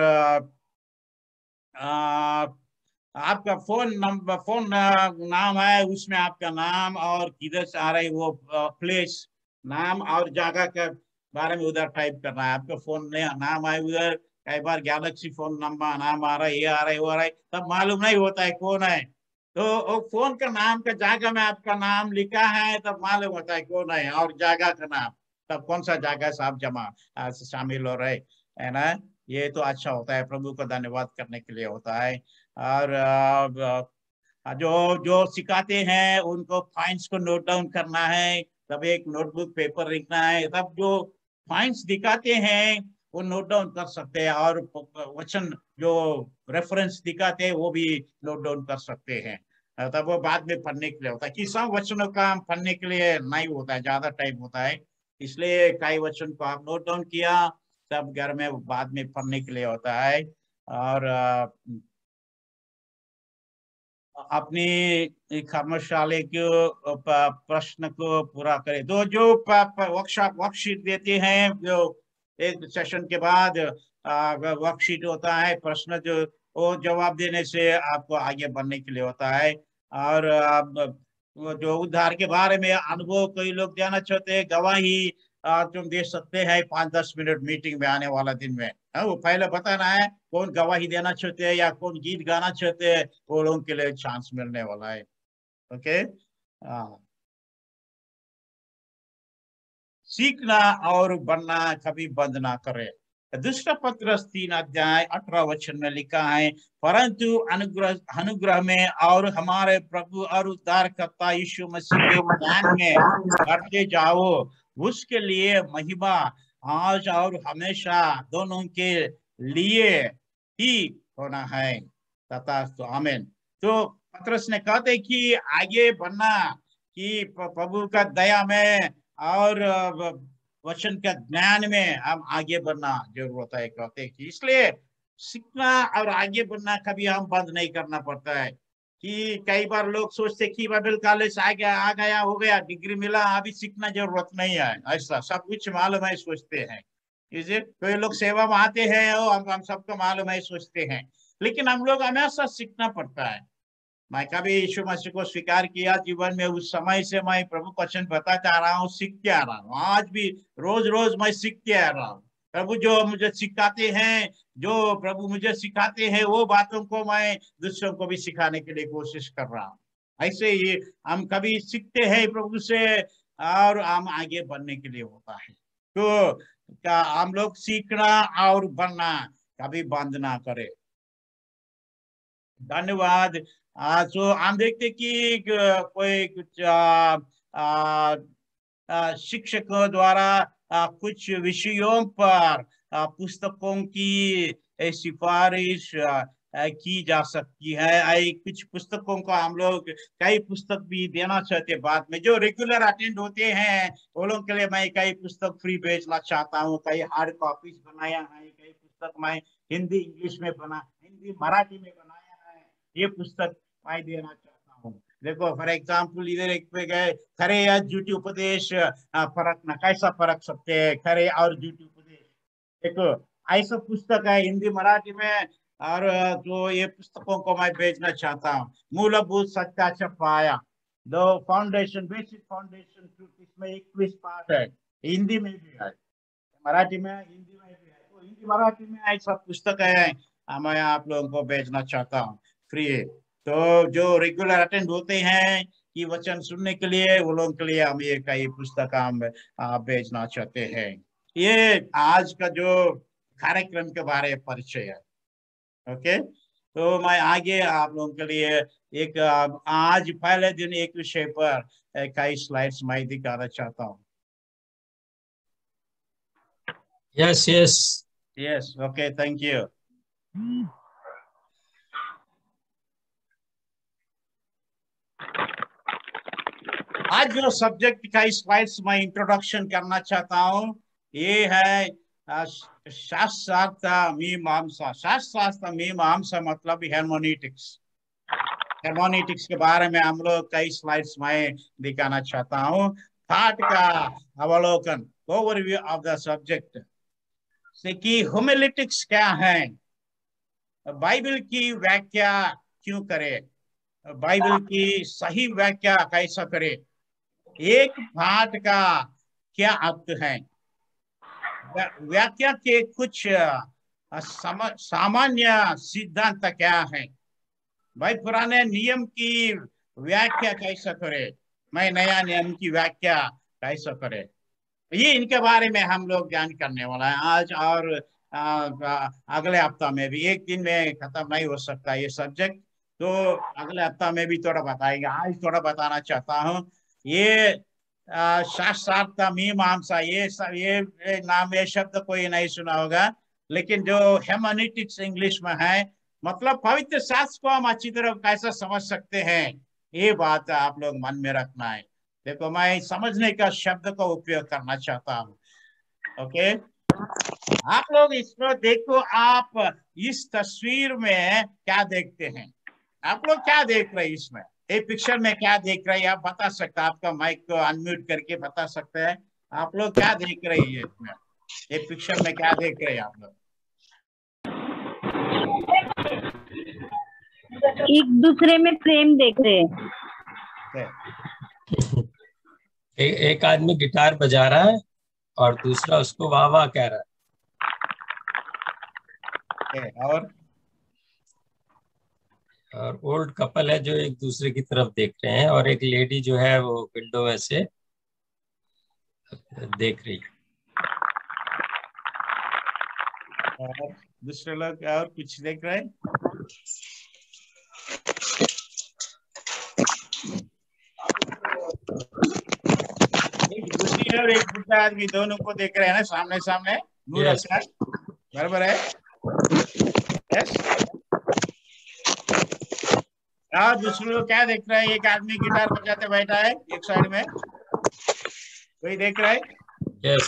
आपका फोन नाम है, उसमें आपका नाम और किधर से आ रही वो प्लेस नाम और जगह के बारे में उधर टाइप करना है। आपका फोन नाम है उधर, कई बार गैलेक्सी फोन नंबर नाम आ रहा है, ये आ रहा है वो आ रहा है, तब मालूम नहीं होता है कौन है। तो फोन का नाम का जगह में आपका नाम लिखा है तब मालूम होता है कौन है, और जगह का नाम तब कौन सा जगह से आप शामिल हो रहे है ना। ये तो अच्छा होता है, प्रभु को धन्यवाद करने के लिए होता है। और जो सिखाते हैं उनको पॉइंट्स को नोट डाउन करना है, तब एक नोटबुक पेपर लिखना है, तब जो पॉइंट्स दिखाते हैं वो नोट डाउन कर सकते हैं, और वचन जो रेफरेंस दिखाते हैं वो भी नोट डाउन कर सकते हैं, तब वो बाद में पढ़ने के लिए होता है। कि सब वचनों का हम पढ़ने के लिए नहीं होता है, ज्यादा टाइम होता है, इसलिए कई वचन को आप नोट डाउन किया तब घर में बाद में पढ़ने के लिए होता है। और अपनी कर्मशाला के प्रश्न को पूरा करे। तो जो वर्कशीट देते हैं, जो एक सेशन के बाद वर्कशीट होता है, प्रश्न जो वो जवाब देने से आपको आगे बढ़ने के लिए होता है। और जो उद्धार के बारे में अनुभव कई लोग देना चाहते हैं, गवाही तुम दे सकते हैं 5-10 मिनट मीटिंग में आने वाला दिन में। वो पहले बताना है कौन गवाही देना चाहते हैं या कौन गीत गाना चाहते हैं, वो लोगों के लिए चांस मिलने वाला है। ओके, सीखना और बनना कभी बंद ना करे। दूसरा पत्र 3 अध्याय 18 वचन में लिखा है, परंतु अनुग्रह में और हमारे प्रभु और उद्धारकर्ता यीशु मसीह के ज्ञान में बढ़ते जाओ, उसके लिए महिमा आज और हमेशा दोनों के लिए ही होना है। तथा तो आमीन। तो पत्रस ने कहते कि आगे बढ़ना, कि प्रभु का दया में और वचन का ज्ञान में हम आगे बढ़ना जरूरत है। कहते हैं कि इसलिए सीखना और आगे बढ़ना कभी हम बंद नहीं करना पड़ता है। कि कई बार लोग सोचते कि बाइबल कॉलेज आ गया हो गया, डिग्री मिला, अभी सीखना जरूरत नहीं है, ऐसा सब कुछ मालूम है सोचते हैं। इसे कोई लोग सेवा में आते हैं, हम सबको मालूम है सोचते हैं, लेकिन हम लोग हमेशा सीखना पड़ता है। मैं कभी यीशु मसीह को स्वीकार किया जीवन में, उस समय से मैं प्रभु वचन बताता आ रहा हूँ, सीखते आ रहा हूँ। आज भी रोज रोज मैं सीखते आ रहा हूँ। प्रभु जो मुझे सिखाते हैं, जो प्रभु मुझे सिखाते हैं, वो बातों को मैं दूसरों को भी सिखाने के लिए कोशिश कर रहा हूँ। ऐसे ही हम कभी सीखते हैं प्रभु से और हम आगे बढ़ने के लिए होता है। तो हम लोग सीखना और बढ़ना कभी बंद ना करें। धन्यवाद। तो हम देखते कि कोई कुछ शिक्षकों द्वारा कुछ विषयों पर पुस्तकों की सिफारिश की जा सकती है। कुछ पुस्तकों को हम लोग कई पुस्तक भी देना चाहते बाद में। जो रेगुलर अटेंड होते हैं वो लोगों के लिए मैं कई पुस्तक फ्री भेजना चाहता हूँ। कई हार्ड कॉपीज बनाया है, कई पुस्तक मैं हिंदी इंग्लिश में हिंदी मराठी में बनाया है, ये पुस्तक मैं देना चाहता हूँ। देखो फॉर एग्जाम्पल इधर एक पे गए, खरे या झूठे उपदेश फर्क ना, कैसा फर्क सकते हैं खरे और झूठे उपदेश। देखो ऐसा पुस्तक है हिंदी मराठी में, और जो ये पुस्तकों को मैं भेजना चाहता हूँ। मूलभूत सत्याचा पाया, दो फाउंडेशन, बेसिक फाउंडेशन ट्रूथ, इसमें 21 पार्ट है, हिंदी में भी है, मराठी में, हिंदी में भी है। तो हिंदी मराठी में ऐसा पुस्तक है, मैं आप लोगों को भेजना चाहता हूँ फ्री। तो जो रेगुलर अटेंड होते हैं कि वचन सुनने के लिए, वो लोगों के लिए हम ये कई पुस्तक हम भेजना चाहते हैं। ये आज का जो कार्यक्रम के बारे में परिचय है। ओके, तो मैं आगे आप लोगों के लिए एक आज पहले दिन एक विषय पर कई स्लाइड्स मैं दिखाना चाहता हूँ। Yes, okay, thank you. आज जो सब्जेक्ट का स्लाइड्स मैं इंट्रोडक्शन करना चाहता हूँ, ये है शास्त्रार्थ मीमांसा। शास्त्रार्थ मीमांसा मतलब हेर्मेनेटिक्स। हेर्मेनेटिक्स के बारे में हम लोग कई स्लाइड्स मैं दिखाना चाहता हूँ। पाठ का अवलोकन, ओवरव्यू ऑफ द सब्जेक्ट, से कि होमिलेटिक्स क्या है, बाइबल की व्याख्या क्यों करे, बाइबल की सही व्याख्या कैसा करे, एक पाठ का क्या अर्थ है, व्याख्या के कुछ सामान्य सिद्धांत क्या है, भाई पुराने नियम की व्याख्या कैसा करे, मैं नया नियम की व्याख्या कैसा करे, ये इनके बारे में हम लोग ज्ञान करने वाला है आज। और अगले हफ्ता में भी, एक दिन में खत्म नहीं हो सकता ये सब्जेक्ट, तो अगले हफ्ता में भी थोड़ा बताएगा। आज थोड़ा बताना चाहता हूँ। ये शास्त्रार्थ मीमांसा, ये नाम, ये शब्द कोई नहीं सुना होगा, लेकिन जो हेर्मेनेटिक्स इंग्लिश में है, मतलब पवित्र शास्त्र को हम अच्छी तरह कैसा समझ सकते हैं, ये बात आप लोग मन में रखना है। देखो मैं समझने का शब्द का उपयोग करना चाहता हूँ। ओके, आप लोग इसको देखो, आप इस तस्वीर में क्या देखते हैं? आप लोग क्या देख रहे हैं इसमें? ये पिक्चर में क्या देख रहे हैं? आप बता सकते हैं, आपका माइक को अनम्यूट करके बता सकते हैं आप लोग क्या देख रहे हैं इसमें? ये पिक्चर में क्या देख रहे हैं आप लोग? एक दूसरे में प्रेम देख रहे हैं। एक आदमी गिटार बजा रहा है और दूसरा उसको वाह वाह कह रहा है। और ओल्ड कपल है जो एक दूसरे की तरफ देख रहे हैं और एक लेडी जो है वो विंडो में से देख रही है। और दूसरे लोग और कुछ देख रहे हैं? एक बुढ़ी और एक बुढ़ा आदमी दोनों को देख रहे हैं ना, सामने सामने मुंह रखा, बराबर है? यस। और दूसरे लोग क्या देख रहे हैं? एक आदमी गिटार बजाते बैठा है एक साइड में, कोई देख रहा है? यस।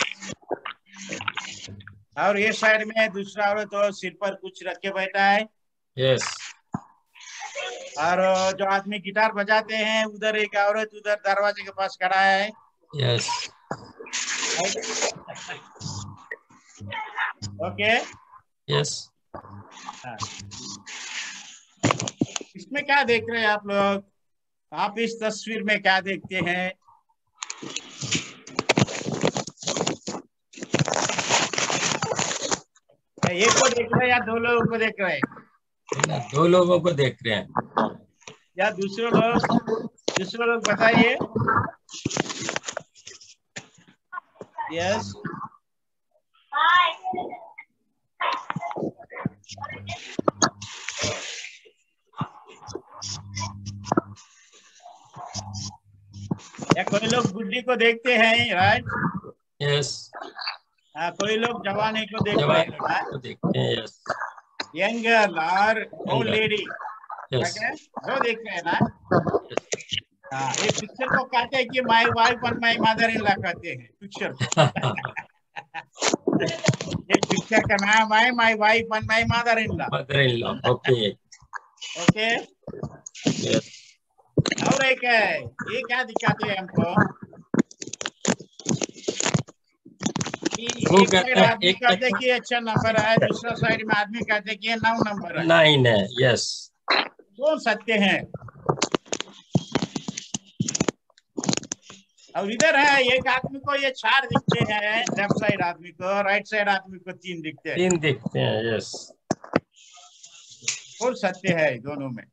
और ये साइड में दूसरा औरत तो सिर पर कुछ रख के बैठा है। यस। और जो आदमी गिटार बजाते हैं उधर एक औरत उधर दरवाजे के पास खड़ा है। यस। ओके। यस। इसमें क्या देख रहे हैं आप लोग? आप इस तस्वीर में क्या देखते हैं? एक को देख रहे हैं या दो लोगों को देख रहे हैं? दो लोगों को देख रहे हैं या दूसरे लोग बताइए। यस। या कोई लोग बुढ़ी को देखते हैं, राइट? यस। हाँ, कोई लोग जवानी को देखते हैं, यस। यंग गर्ल और ओल्ड लेडी, यस। वो देखते हैं ना। हाँ, ये पिक्चर को कहते हैं कि my wife and my mother in law कहते हैं पिक्चर को। ये पिक्चर का नाम है my wife and my mother in law. Okay. Okay. और एक है, ये क्या दिखाते हैं हमको? एक साइड आदमी कहते हैं कि अच्छा नंबर है, दूसरा साइड में आदमी कहते हैं कि 9 नंबर है। 9 है। यस। कौन सत्य है? और इधर है एक आदमी को ये 4 दिखते हैं, लेफ्ट साइड आदमी को, राइट साइड आदमी को 3 दिखते हैं। 3 दिखते हैं। यस। कौन सत्य है दोनों में?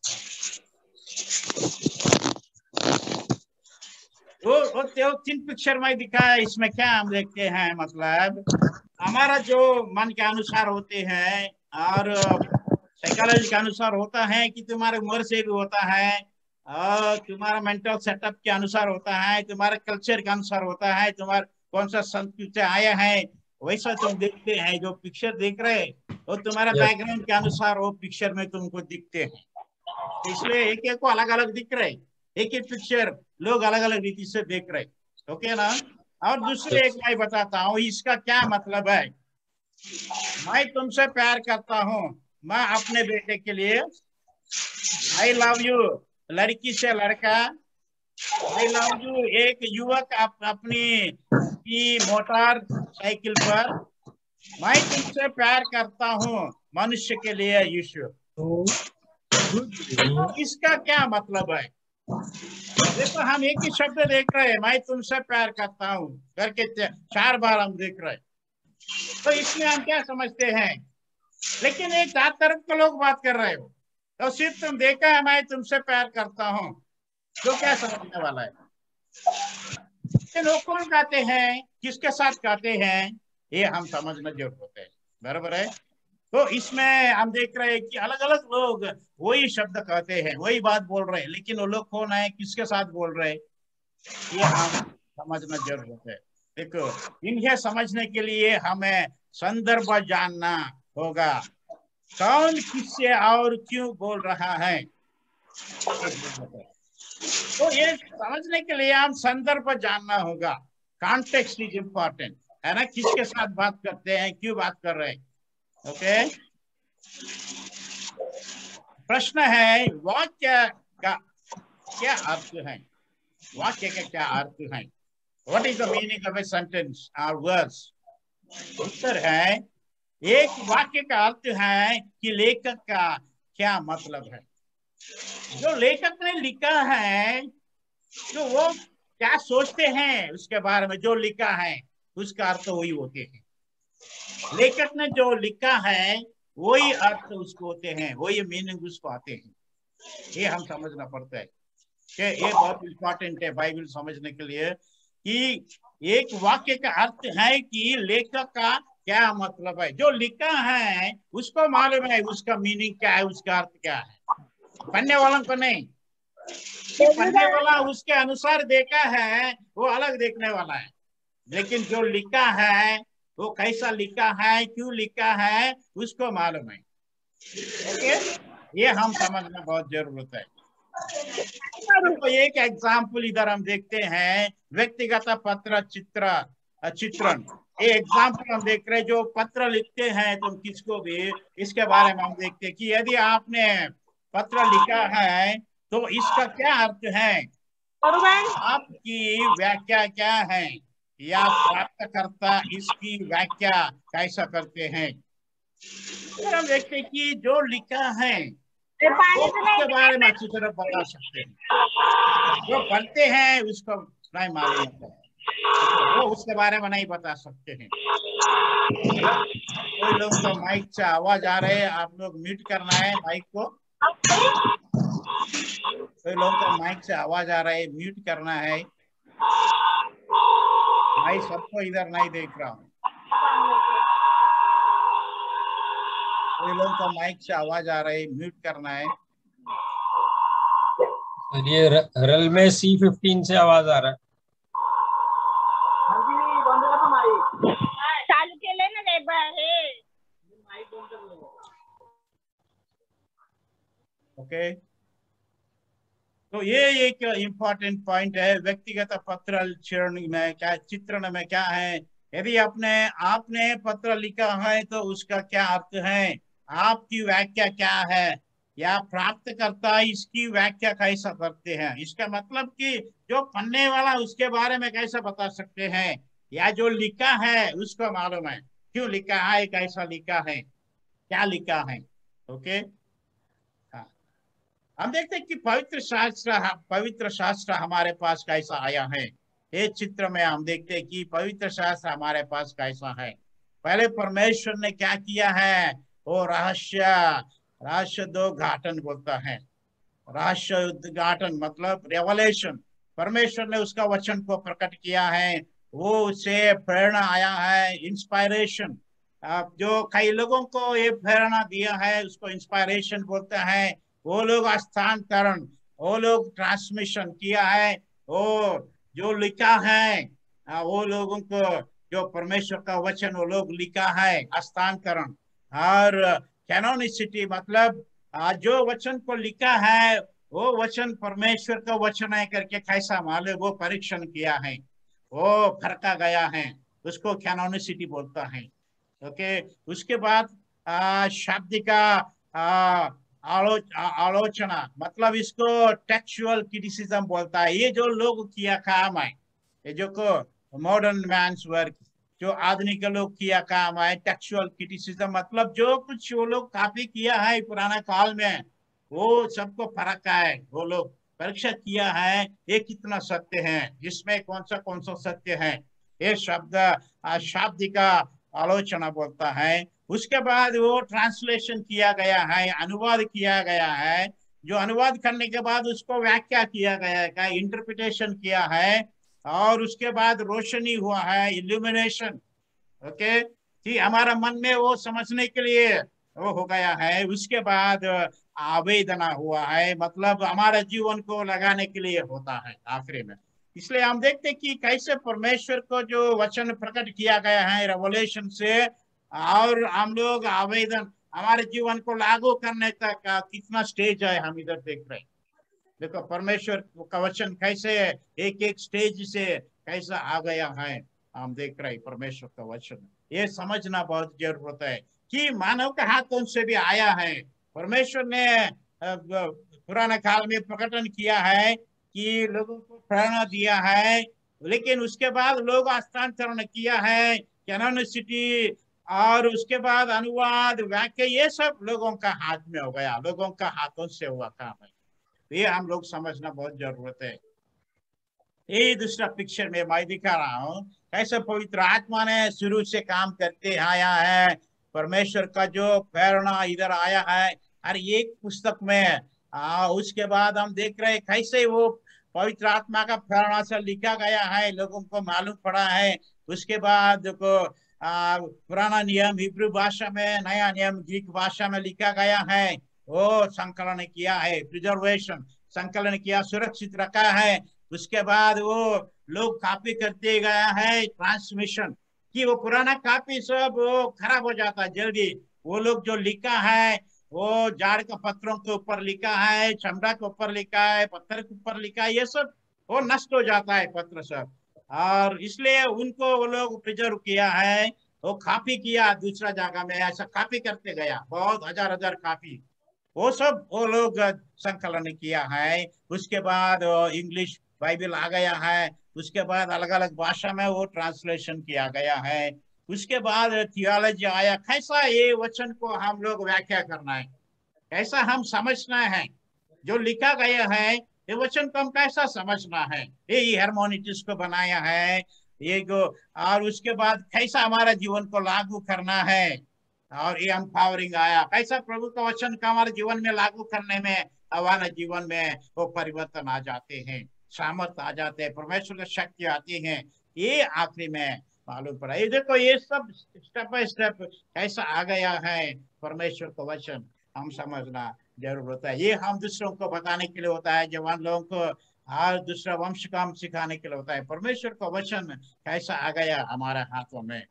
वो 3 पिक्चर में दिखाया, इसमें क्या हम देखते हैं? मतलब हमारा जो मन के अनुसार होते हैं और साइकोलॉजी के अनुसार होता है कि तुम्हारे उम्र से भी होता है और तुम्हारा मेंटल सेटअप के अनुसार होता है, तुम्हारे कल्चर के अनुसार होता है, तुम्हारा कौन सा संस्कृति आया है, वैसा तुम देखते हैं। जो पिक्चर देख रहे वो तुम्हारा बैकग्राउंड के अनुसार वो पिक्चर में तुमको दिखते हैं। इसलिए एक एक को अलग अलग दिख रहे, एक एक पिक्चर लोग अलग अलग रीति से देख रहे। ओके ना? और दूसरे एक मैं बताता हूँ इसका क्या मतलब है। मैं तुमसे प्यार करता हूँ, मैं अपने बेटे के लिए आई लव यू, लड़की से लड़का आई लव यू, एक युवक अपनी मोटर साइकिल पर, मैं तुमसे प्यार करता हूँ मनुष्य के लिए यीशु। इसका क्या मतलब है? देखो हम एक ही शब्द देख रहे हैं, मैं तुमसे प्यार करता हूँ करके 4 बार हम देख रहे हैं, तो इसमें हम क्या समझते हैं? लेकिन एक 4 तरफ के लोग बात कर रहे हो, तो सिर्फ तुम देखा है मैं तुमसे प्यार करता हूँ, तो क्या समझने वाला है? वो कौन कहते हैं, किसके साथ कहते हैं, ये हम समझना जरूर होते हैं। बराबर है? तो इसमें हम देख रहे हैं कि अलग अलग लोग वही शब्द कहते हैं, वही बात बोल रहे हैं, लेकिन वो लोग कौन है, किसके साथ बोल रहे हैं, ये हम समझना जरूरत है। देखो इन्हें समझने के लिए हमें संदर्भ जानना होगा, कौन किससे और क्यों बोल रहा है। तो ये समझने के लिए हम संदर्भ जानना होगा। कॉन्टेक्स्ट इज इम्पोर्टेंट, है ना? किसके साथ बात करते हैं, क्यों बात कर रहे हैं। ओके, प्रश्न है वाक्य का क्या अर्थ है, वाक्य का क्या अर्थ है, what is the meaning of a sentence और वर्ड्स। उत्तर है एक वाक्य का अर्थ है कि लेखक का क्या मतलब है, जो लेखक ने लिखा है तो वो क्या सोचते हैं उसके बारे में, जो लिखा है उसका अर्थ वही होते हैं। लेखक ने जो लिखा है वही अर्थ उसको होते हैं, वही मीनिंग उसको आते हैं। ये हम समझना पड़ता है कि ये बहुत इंपॉर्टेंट है बाइबल समझने के लिए कि एक वाक्य का अर्थ है कि लेखक का क्या मतलब है, जो लिखा है उसको मालूम है उसका मीनिंग क्या है, उसका अर्थ क्या है, पढ़ने वालों को नहीं। पढ़ने वाला उसके अनुसार देखा है वो अलग देखने वाला है, लेकिन जो लिखा है वो कैसा लिखा है, क्यों लिखा है उसको मालूम है। ओके, ये हम समझना बहुत जरूरत है। तो एक एग्जाम्पल इधर हम देखते हैं, व्यक्तिगत पत्र चित्रण। ये एग्जाम्पल हम देख रहे हैं, जो पत्र लिखते हैं तुम किसको भी, इसके बारे में हम देखते हैं कि यदि आपने पत्र लिखा है तो इसका क्या अर्थ है, आपकी व्याख्या क्या है, या प्राप्तकर्ता इसकी व्याख्या कैसा करते हैं। फिर हम देखते हैं कि जो लिखा है वो उसके बारे में अच्छी तरह बता सकते हैं, जो पढ़ते हैं उसको नहीं मालूम होता है, वो उसके बारे में नहीं बता सकते हैं। कोई लोग तो माइक से आवाज आ रहे हैं, आप लोग म्यूट करना है माइक को। कोई लोग का माइक से आवाज आ रहा है, म्यूट करना है। मैं सबको इधर नहीं देख रहा हूँ, कोई लोग का माइक से आवाज आ रहा है, म्यूट करना है। ये रल में C15 से आवाज आ रहा है। चालू केले ना हे। ओके, तो ये एक इम्पोर्टेंट पॉइंट है। व्यक्तिगत पत्र चित्रण में क्या है, यदि आपने पत्र लिखा है तो उसका क्या अर्थ है, आपकी व्याख्या क्या है, या प्राप्तकर्ता इसकी व्याख्या कैसा करते हैं। इसका मतलब कि जो पढ़ने वाला उसके बारे में कैसा बता सकते हैं, या जो लिखा है उसको मालूम है क्यों लिखा है, कैसा लिखा है, क्या लिखा है। ओके, हम देखते हैं कि पवित्र शास्त्र हमारे पास कैसा आया है। एक चित्र में हम देखते हैं कि पवित्र शास्त्र हमारे पास कैसा है। पहले परमेश्वर ने क्या किया है, वो रहस्य दो घाटन बोलता है। रहस्य उद्घाटन मतलब रेवलेशन, परमेश्वर ने उसका वचन को प्रकट किया है, वो उससे प्रेरणा आया है, इंस्पायरेशन। जो कई लोगों को ये प्रेरणा दिया है उसको इंस्पायरेशन बोलते हैं। वो लोग हस्तांतरण, वो लोग ट्रांसमिशन किया है, वो जो लिखा है वो लोगों को जो परमेश्वर का वचन वो लोग लिखा है, हस्तांतरण। और कैनोनिसिटी मतलब जो वचन को लिखा है वो वचन परमेश्वर का वचन है करके कैसा मालूम, वो परीक्षण किया है, वो फरका गया है, उसको कैनोनिसिटी बोलता है। ओके, उसके बाद शाब्दिक आलोचना मतलब इसको टेक्सुअल क्रिटिसिज्म बोलता है। ये जो लोग किया काम है, ये जो को मॉडर्न मैन्स वर्क, जो आधुनिक के लोग किया काम है, टेक्सुअल क्रिटिसिज्म मतलब जो कुछ वो लोग कॉपी किया है पुराना काल में वो सबको फर्क है, वो लोग परीक्षा किया है ये कितना सत्य है, इसमें कौन सा सत्य है, ये शब्द शाब्दिक आलोचना बोलता है। उसके बाद वो ट्रांसलेशन किया गया है, अनुवाद किया गया है, जो अनुवाद करने के बाद उसको व्याख्या किया गया है, इंटरप्रिटेशन किया है, और उसके बाद रोशनी हुआ है, इल्यूमिनेशन। ओके, कि हमारा मन में वो समझने के लिए वो हो गया है। उसके बाद आवेदना हुआ है, मतलब हमारे जीवन को लगाने के लिए होता है आखिरी में। इसलिए हम देखते हैं कि कैसे परमेश्वर को जो वचन प्रकट किया गया है रेवलेशन से, और हम लोग आवेदन हमारे जीवन को लागू करने तक कितना स्टेज है हम इधर देख रहे हैं। देखो परमेश्वर का वचन कैसे एक एक स्टेज से कैसा आ गया है, हम देख रहे हैं परमेश्वर का वचन। ये समझना बहुत जरूरत है कि मानव के हाथों से भी आया है, परमेश्वर ने पुराने काल में प्रकटन किया है कि लोगों को प्रेरणा दिया है, लेकिन उसके बाद लोग हस्तांतरण किया है, कैनोनिसिटी और उसके बाद अनुवाद वाक्य, ये सब लोगों का हाथ में हो गया, लोगों का हाथों से हुआ काम है। ये हम लोग समझना बहुत जरूरत है। ये दूसरा पिक्चर में मैं दिखा रहा हूँ कैसे पवित्र आत्मा ने शुरू से काम करते आया है, परमेश्वर का जो प्रेरणा इधर आया है हर एक पुस्तक में। उसके बाद हम देख रहे हैं कैसे वो पवित्र आत्मा का प्रेरणा से लिखा गया है, लोगों को मालूम पड़ा है। उसके बाद पुराना नियम हिब्रू भाषा में, नया नियम ग्रीक भाषा में लिखा गया है, वो संकलन किया है, प्रिजर्वेशन संकलन किया, सुरक्षित रखा है। उसके बाद वो लोग कॉपी करते गया है, ट्रांसमिशन कि वो पुराना कॉपी सब वो खराब हो जाता है जल्दी। वो लोग जो लिखा है वो झाड़ के पत्थरों के ऊपर लिखा है, चमड़ा के ऊपर लिखा है, पत्थर के ऊपर लिखा है, ये सब वो नष्ट हो जाता है पत्र सब। और इसलिए उनको वो लोग प्रिजर्व किया है, वो कॉपी किया दूसरा जगह में, ऐसा कॉपी करते गया, बहुत हजार हजार कॉपी वो सब वो लोग संकलन किया है। उसके बाद इंग्लिश बाइबल आ गया है, उसके बाद अलग अलग भाषा में वो ट्रांसलेशन किया गया है। उसके बाद थियोलॉजी आया, कैसा ये वचन को हम लोग व्याख्या करना है, कैसा हम समझना है, जो लिखा गया है ये वचन को हम कैसा समझना है, ये हार्मोनिटिस को बनाया है ये को। और उसके बाद कैसा हमारा जीवन को लागू करना है, और ये एम्पावरिंग आया, कैसा प्रभु का वचन का हमारे जीवन में लागू करने में हमारे जीवन में वो परिवर्तन आ जाते हैं, सामर्थ्य आ जाते हैं, परमेश्वर की शक्ति आती है। ये आखिरी में मालूम पड़ा। ये देखो ये सब स्टेप बाय स्टेप कैसा आ गया है, परमेश्वर का वचन हम समझना जरूर होता है। ये हम दूसरों को बताने के लिए होता है, जवान लोगों को और दूसरा वंश का हम सिखाने के लिए होता है। परमेश्वर का वचन कैसा आ गया हमारे हाथों में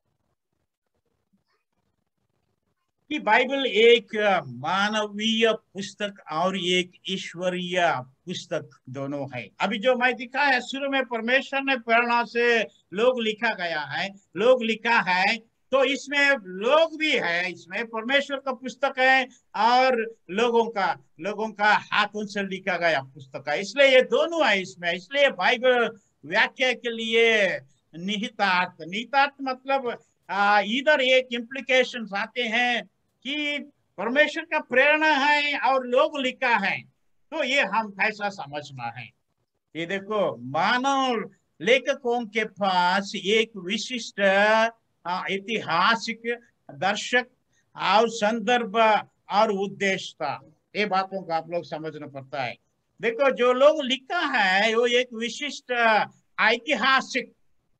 कि बाइबल एक मानवीय पुस्तक और एक ईश्वरीय पुस्तक दोनों है। अभी जो मैं दिखाया शुरू में, परमेश्वर ने प्रेरणा से लोग लिखा गया है, लोग लिखा है, तो इसमें लोग भी है, इसमें परमेश्वर का पुस्तक है और लोगों का हाथों से लिखा गया पुस्तक है, इसलिए ये दोनों है इसमें। इसलिए बाइबल व्याख्या के लिए निहितार्थ मतलब इधर एक इम्प्लीकेशन आते हैं कि परमेश्वर का प्रेरणा है और लोग लिखा है, तो ये हम कैसा समझना है। ये देखो मानव लेखकों के पास एक विशिष्ट ऐतिहासिक दर्शक और संदर्भ और उद्देश्य था। ये बातों को आप लोग समझना पड़ता है। देखो जो लोग लिखा है वो एक विशिष्ट ऐतिहासिक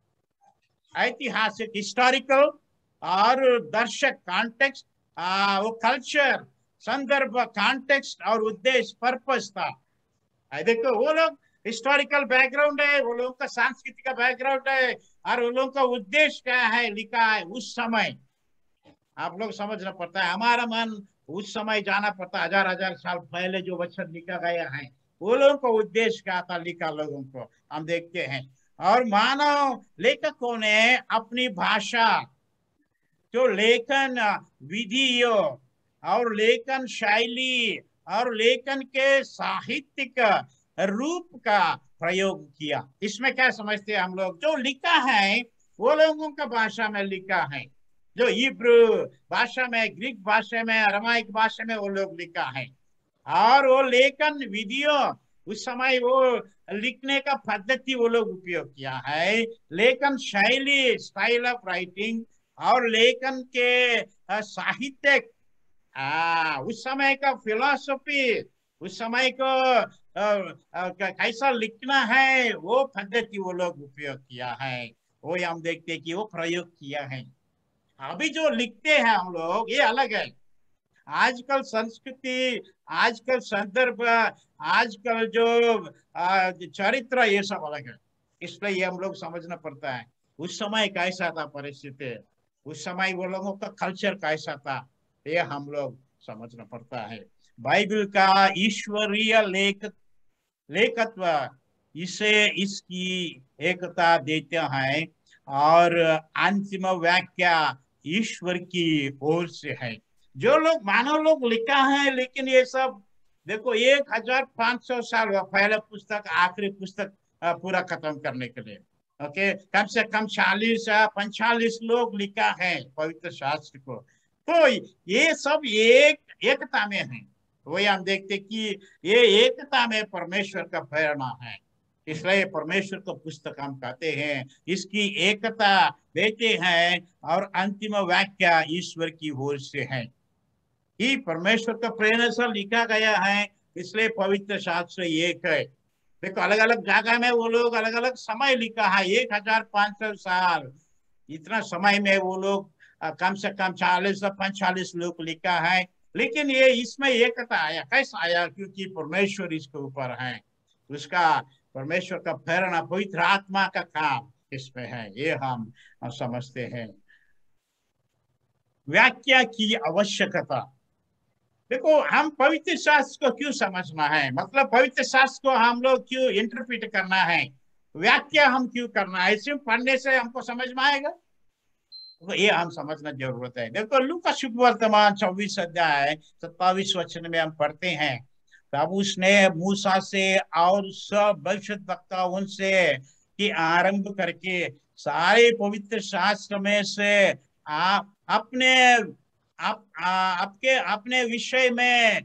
हिस्टोरिकल और दर्शक कॉन्टेक्स्ट, वो कल्चर संदर्भ कॉन्टेक्स्ट और उद्देश्य पर्पस था। देखो वो लोग हिस्टोरिकल बैकग्राउंड है, वो लोगों का सांस्कृतिक बैकग्राउंड है, और वो लोगों का उद्देश्य क्या है लिखा है उस समय। आप लोग समझना पड़ता है, हमारा मन उस समय जाना पड़ता है, हजार हजार साल पहले जो वचन लिखा गया है वो लोगों का उद्देश्य क्या था लिखा, लोगों को हम देखते हैं। और मानव लेखकों ने अपनी भाषा, जो लेखन विधियों और लेखन शैली और लेखन के साहित्यिक रूप का प्रयोग किया। इसमें क्या समझते हैं हम लोग, जो लिखा है वो लोगों का भाषा में लिखा है, जो हिब्रू भाषा में, ग्रीक भाषा में, अरामाइक भाषा में वो लोग लिखा है। और वो लेखन विधियों, उस समय वो लिखने का पद्धति वो लोग उपयोग किया है, लेखन शैली, स्टाइल ऑफ राइटिंग, और लेखन के साहित्यिक, उस समय का फिलॉसफी, उस समय को कैसा लिखना है वो पद्धति वो लोग उपयोग किया है, वो हम देखते हैं कि वो प्रयोग किया है। अभी जो लिखते हैं हम लोग ये अलग है। आजकल संस्कृति, आजकल संदर्भ, आजकल जो चरित्र, ये सब अलग है, इसलिए ये हम लोग समझना पड़ता है उस समय कैसा था परिस्थिति, उस समय वो लोगों का कल्चर कैसा था, ये हम लोग समझना पड़ता है। बाइबल का ईश्वरीय लेखत्व इसे इसकी एकता देते हैं, और अंतिम व्याख्या ईश्वर की ओर से है। जो लोग मानव लोग लिखा है, लेकिन ये सब देखो 1500 साल हुआ पहले पुस्तक आखिरी पुस्तक पूरा खत्म करने के लिए। ओके, कम से कम 40-45 लोग लिखा है पवित्र शास्त्र को। तो ये सब एकता में है। वही हम देखते कि ये एकता में परमेश्वर का प्रेरणा है, इसलिए परमेश्वर को पुस्तक हम कहते हैं। इसकी एकता देते हैं और अंतिम वाक्य ईश्वर की ओर से है। ये परमेश्वर का प्रेरणा से लिखा गया है, इसलिए पवित्र शास्त्र एक है। देखो अलग अलग जगह में वो लोग अलग अलग समय लिखा है। 1500 साल इतना समय में वो लोग कम से कम 40 से 45 लोग लिखा है, लेकिन ये इसमें एकता आया। कैसे आया? क्योंकि परमेश्वर इसके ऊपर है, उसका परमेश्वर का प्रेरणा पवित्र आत्मा का काम इसमें है, ये हम समझते हैं। व्याख्या की आवश्यकता। देखो हम पवित्र शास्त्र को क्यों समझना है, मतलब पवित्र शास्त्र को हम लोग क्यों इंटरप्रेट करना है, व्याख्या हम क्यों करना है? सिर्फ पढ़ने से हमको समझ में आएगा? तो ये हम समझना जरूरत है। देखो लूका शुभवर्तमान 24 अध्याय 27 वचन में हम पढ़ते हैं, तब उसने मूसा से और सब भविष्यद्वक्ताओं से कि आरंभ करके सारे पवित्र शास्त्र में से आप अपने विषय में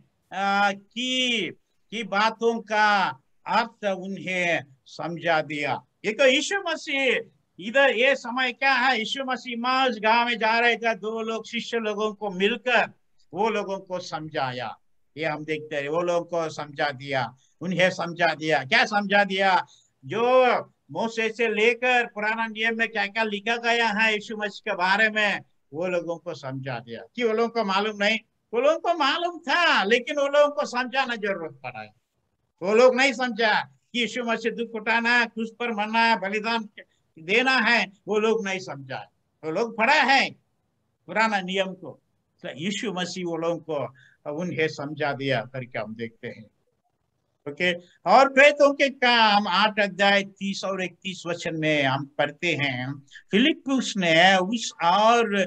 की बातों का अर्थ उन्हें समझा दिया। ये तो यीशु मसीह इधर ये समय क्या है, यीशु मसीह माउस गांव में जा रहे थे, 2 लोग शिष्य लोगों को मिलकर वो लोगों को समझाया। ये हम देखते हैं, वो लोगों को समझा दिया, उन्हें समझा दिया। क्या समझा दिया? जो मूसा से लेकर पुराना नियम में क्या क्या लिखा गया है यीशु मसीह के बारे में, वो लोगों को समझा दिया। कि वो लोगों को मालूम नहीं? वो लोगों को मालूम था, लेकिन वो लोगों को समझाना जरूरत पड़ा है। वो लोग नहीं समझा कि यीशु मसीह दुख उठाना, क्रूस पर मरना, बलिदान देना है, वो लोग नहीं समझा। वो लोग पढ़ा है पुराना नियम को, तो यीशु मसीह वो लोगों को उन्हें समझा दिया करके हम देखते हैं। ओके, और प्रेतों के काम 8 अध्याय 30 और 31 वचन में हम पढ़ते हैं, फिलिप्पुस ने उस ओर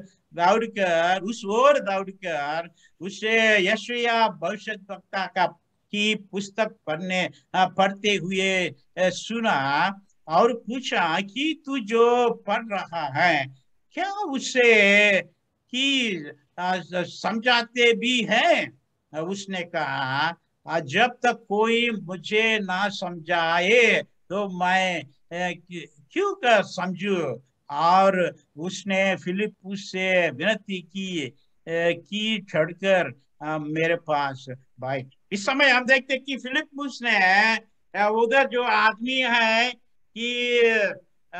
दौड़कर उसे यशायाह भविष्यद्वक्ता की पुस्तक पढ़ते हुए सुना और पूछा कि तू जो पढ़ रहा है क्या उसे कि समझाते भी है? उसने कहा, जब तक कोई मुझे ना समझाए तो मैं क्यों कर समझू? और उसने फिलिप्पुस से विनती की चढ़कर मेरे पास बैठ। इस समय हम देखते कि फिलिप्पुस ने उधर जो आदमी है कि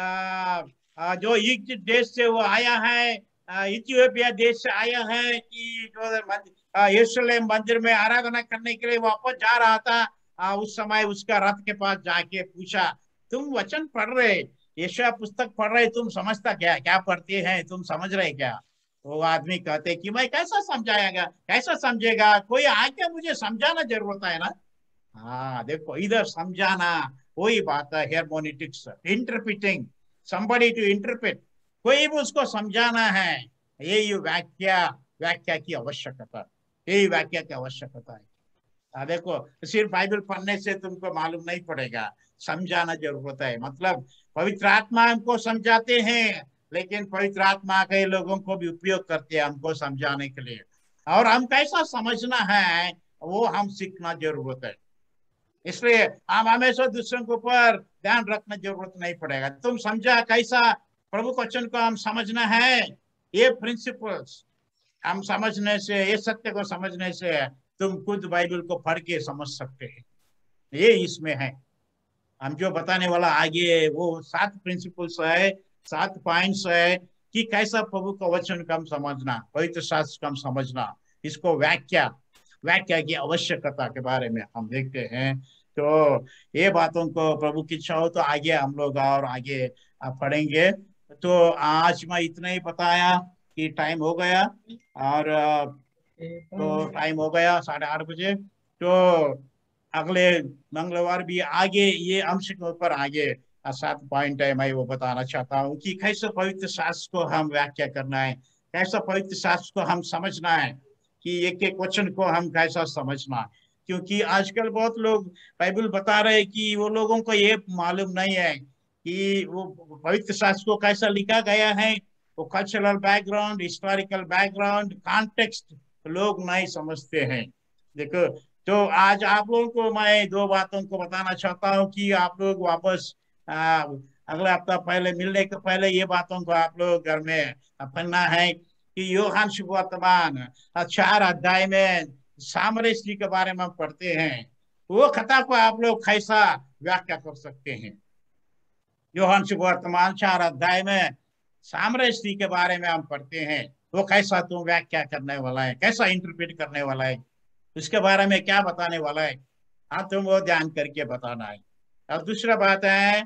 जो इजिप्ट देश से वो आया है, इथियोपिया देश से आया है, कि जो यरूशलेम मंदिर में आराधना करने के लिए वापस जा रहा था, उस समय उसका रथ के पास जाके पूछा, तुम वचन पढ़ रहे, यशायाह पुस्तक पढ़ रहे, तुम समझता क्या पढ़ते हैं, तुम समझ रहे क्या? वो आदमी कहते कि मैं कैसा समझाएगा, कैसा समझेगा, कोई आके मुझे समझाना जरूरत है ना। हाँ देखो इधर समझाना वही बात है, hermeneutics, interpreting, somebody to interpret, कोई भी उसको समझाना है। यही व्याख्या की आवश्यकता, यही व्याख्या की आवश्यकता है। देखो सिर्फ बाइबल पढ़ने से तुमको मालूम नहीं पड़ेगा, समझाना जरूरत है। मतलब पवित्र आत्मा हमको समझाते हैं, लेकिन पवित्र आत्मा के लोगों को भी उपयोग करते हैं हमको समझाने के लिए, और हम कैसा समझना है वो हम सीखना जरूरत है। इसलिए हम हमेशा दूसरों के ऊपर ध्यान रखना जरूरत नहीं पड़ेगा। तुम समझा कैसा प्रभु वचन को हम समझना है, ये प्रिंसिपल्स हम समझने से, ये सत्य को समझने से तुम खुद बाइबल को पढ़ के समझ सकते हैं। ये इसमें है, हम जो बताने वाला आगे वो 7 प्रिंसिपल्स है, 7 पॉइंट्स है कि कैसा प्रभु का वचन को हम समझना, पवित्र शास्त्र को हम समझना, इसको व्याख्या की आवश्यकता के बारे में हम देखते हैं। तो ये बातों को प्रभु की इच्छा हो तो आगे हम लोग और आगे पढ़ेंगे। तो आज मैं इतना ही बताया कि टाइम हो गया, और तो टाइम हो गया 8:30 बजे। तो अगले मंगलवार भी आगे ये अंश के ऊपर आगे 7 पॉइंट है, मैं वो बताना चाहता हूँ कि कैसे पवित्र शास्त्र को हम व्याख्या करना है, कैसा पवित्र शास्त्र को हम समझना है, कि एक एक वचन को हम कैसा समझना, क्योंकि आजकल बहुत लोग बाइबल बता रहे हैं कि वो लोगों को ये मालूम नहीं है कि वो पवित्र शास्त्र को कैसा लिखा गया है, वो cultural background, historical background, context लोग नहीं समझते हैं। देखो, तो आज आप लोगों को मैं दो बातों को बताना चाहता हूँ कि आप लोग वापस अगले हफ्ता पहले मिलने के पहले ये बातों को आप लोग घर में पढ़ना है कि यूहन्ना सुवर्तमान 4 अध्याय में सामरस्ती के बारे में पढ़ते हैं। वो कथा को आप लोग कैसा व्याख्या कर सकते हैं? यूहन्ना सुवर्तमान 4 अध्याय में सामरस्ती के बारे में हम पढ़ते हैं, वो कैसा तुम व्याख्या करने वाला है, कैसा इंटरप्रेट करने वाला है, उसके बारे में क्या बताने वाला है? हाँ, तुम वो ध्यान करके बताना है। और दूसरा बात है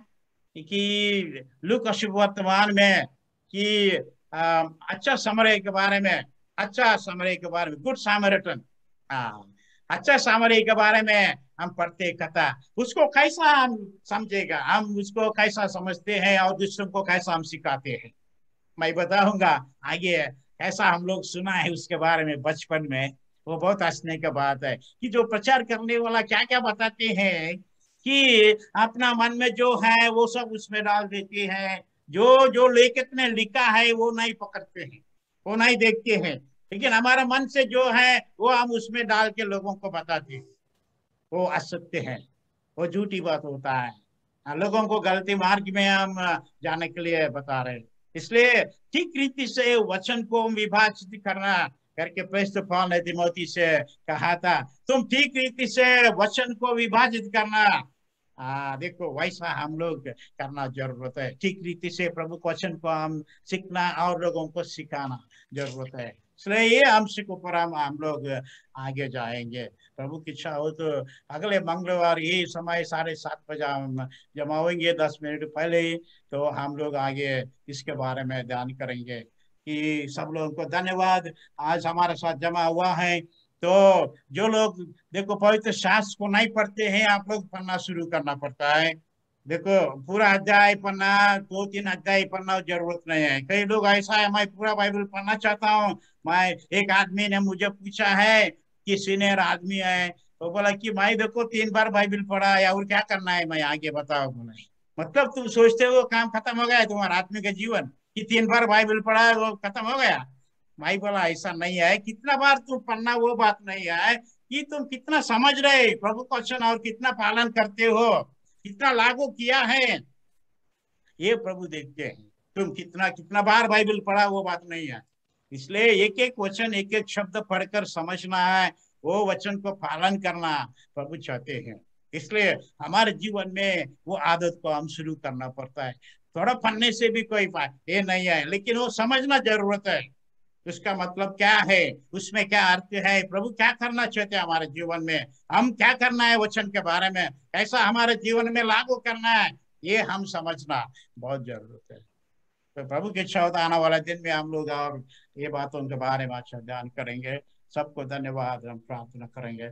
कि लूका सुवर्तमान में कि अच्छा समरय के बारे में, अच्छा समरय के बारे में, गुड सामरिटन, अच्छा समरय के बारे में हम पढ़ते कथा, उसको कैसा हम समझेगा, हम उसको कैसा समझते हैं और दूसरों को कैसा हम सिखाते हैं। मैं बताऊंगा आगे कैसा हम लोग सुना है उसके बारे में बचपन में, वो बहुत हंसने की बात है कि जो प्रचार करने वाला क्या क्या बताते हैं कि अपना मन में जो है वो सब उसमें डाल देते हैं, जो लेखक ने लिखा है वो नहीं पकड़ते हैं, वो नहीं देखते हैं, लेकिन हमारा मन से जो है वो हम उसमें डाल के लोगों को बताते हैं। वो असत्य है, वो झूठी बात होता है, लोगों को गलती मार्ग में हम जाने के लिए बता रहे हैं। इसलिए ठीक रीति से वचन को विभाजित करना करके प्रेरित पौल ने तिमोथी से कहा था, तुम ठीक रीति से वचन को विभाजित करना। देखो वैसा हम लोग करना जरूरत है, ठीक रीति से प्रभु वचन को हम सीखना और लोगों को सिखाना जरूरत है। इसलिए ये अंश के ऊपर हम लोग आगे जाएंगे। प्रभु की इच्छा हो तो अगले मंगलवार यही समय 7:30 बजे हम जमा होंगे, 10 मिनट पहले ही, तो हम लोग आगे इसके बारे में ध्यान करेंगे। कि सब लोगों को धन्यवाद आज हमारे साथ जमा हुआ है। तो जो लोग देखो पवित्र शास्त्र को नहीं पढ़ते हैं, आप लोग पढ़ना शुरू करना पड़ता है। देखो पूरा अध्याय पढ़ना, 2-3 अध्याय पढ़ना जरूरत नहीं है। कई लोग ऐसा है, मैं पूरा बाइबल पढ़ना चाहता हूँ। मैं एक आदमी ने मुझे पूछा है कि सीनियर आदमी है, तो बोला कि मैं देखो 3 बार बाइबल पढ़ा है और क्या करना है, मैं आगे बताओ। बोला मतलब तुम सोचते हो काम खत्म हो गया तुम्हारा आत्मिक जीवन कि 3 बार बाइबल पढ़ा है वो खत्म हो गया? मैं बोला ऐसा नहीं है, कितना बार तुम पढ़ना वो बात नहीं है, कि तुम कितना समझ रहे प्रभु का वचन और कितना पालन करते हो, कितना लागू किया है, ये प्रभु देखते हैं। तुम कितना कितना बार बाइबल पढ़ा वो बात नहीं है। इसलिए एक एक वचन, एक एक शब्द पढ़कर समझना है, वो वचन को पालन करना प्रभु चाहते हैं। इसलिए हमारे जीवन में वो आदत को हम शुरू करना पड़ता है। थोड़ा पढ़ने से भी कोई ये नहीं है, लेकिन वो समझना जरूरत है, उसका मतलब क्या है, उसमें क्या अर्थ है, प्रभु क्या करना चाहते हैं हमारे जीवन में, हम क्या करना है वचन के बारे में, कैसा हमारे जीवन में लागू करना है, ये हम समझना बहुत जरूरत है। तो प्रभु की इच्छा होता आने वाले दिन में हम लोग और ये बातों के बारे में अच्छा ध्यान करेंगे। सबको धन्यवाद, हम प्रार्थना करेंगे।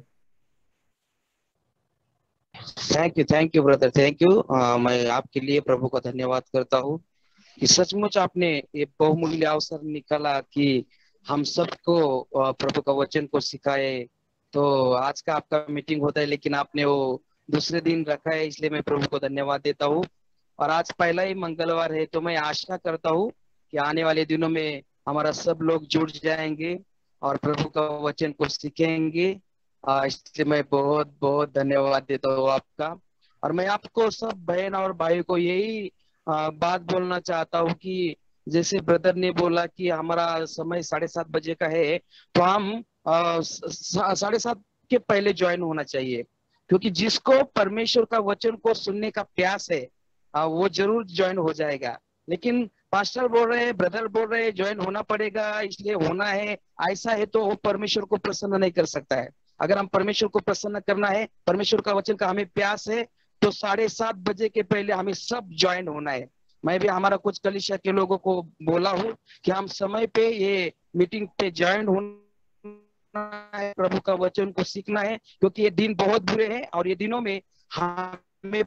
Thank you brother, thank you. मैं आपके लिए प्रभु का धन्यवाद करता हूँ कि सचमुच आपने ये बहुमूल्य अवसर निकाला कि हम सबको प्रभु का वचन को सिखाए। तो आज का आपका मीटिंग होता है, लेकिन आपने वो दूसरे दिन रखा है, इसलिए मैं प्रभु को धन्यवाद देता हूँ। और आज पहला ही मंगलवार है, तो मैं आशा करता हूँ कि आने वाले दिनों में हमारा सब लोग जुड़ जाएंगे और प्रभु का वचन को सीखेंगे। इसलिए मैं बहुत बहुत धन्यवाद देता हूँ आपका। और मैं आपको सब बहन और भाई को यही बात बोलना चाहता हूँ कि जैसे ब्रदर ने बोला कि हमारा समय 7:30 बजे का है, तो हम 7:30 के पहले ज्वाइन होना चाहिए, क्योंकि जिसको परमेश्वर का वचन को सुनने का प्यास है वो जरूर ज्वाइन हो जाएगा। लेकिन पास्टर बोल रहे हैं, ब्रदर बोल रहे हैं ज्वाइन होना पड़ेगा, इसलिए होना है, ऐसा है तो वो परमेश्वर को प्रसन्न नहीं कर सकता है। अगर हम परमेश्वर को प्रसन्न करना है, परमेश्वर का वचन का हमें प्यास है, तो 7:30 बजे के पहले हमें सब ज्वाइन होना है। मैं भी हमारा कुछ कलीसिया के लोगों को बोला हूँ कि हम समय पे ये मीटिंग पे ज्वाइन होना है, प्रभु का वचन को सीखना है, क्योंकि ये दिन बहुत बुरे हैं और ये दिनों में हमें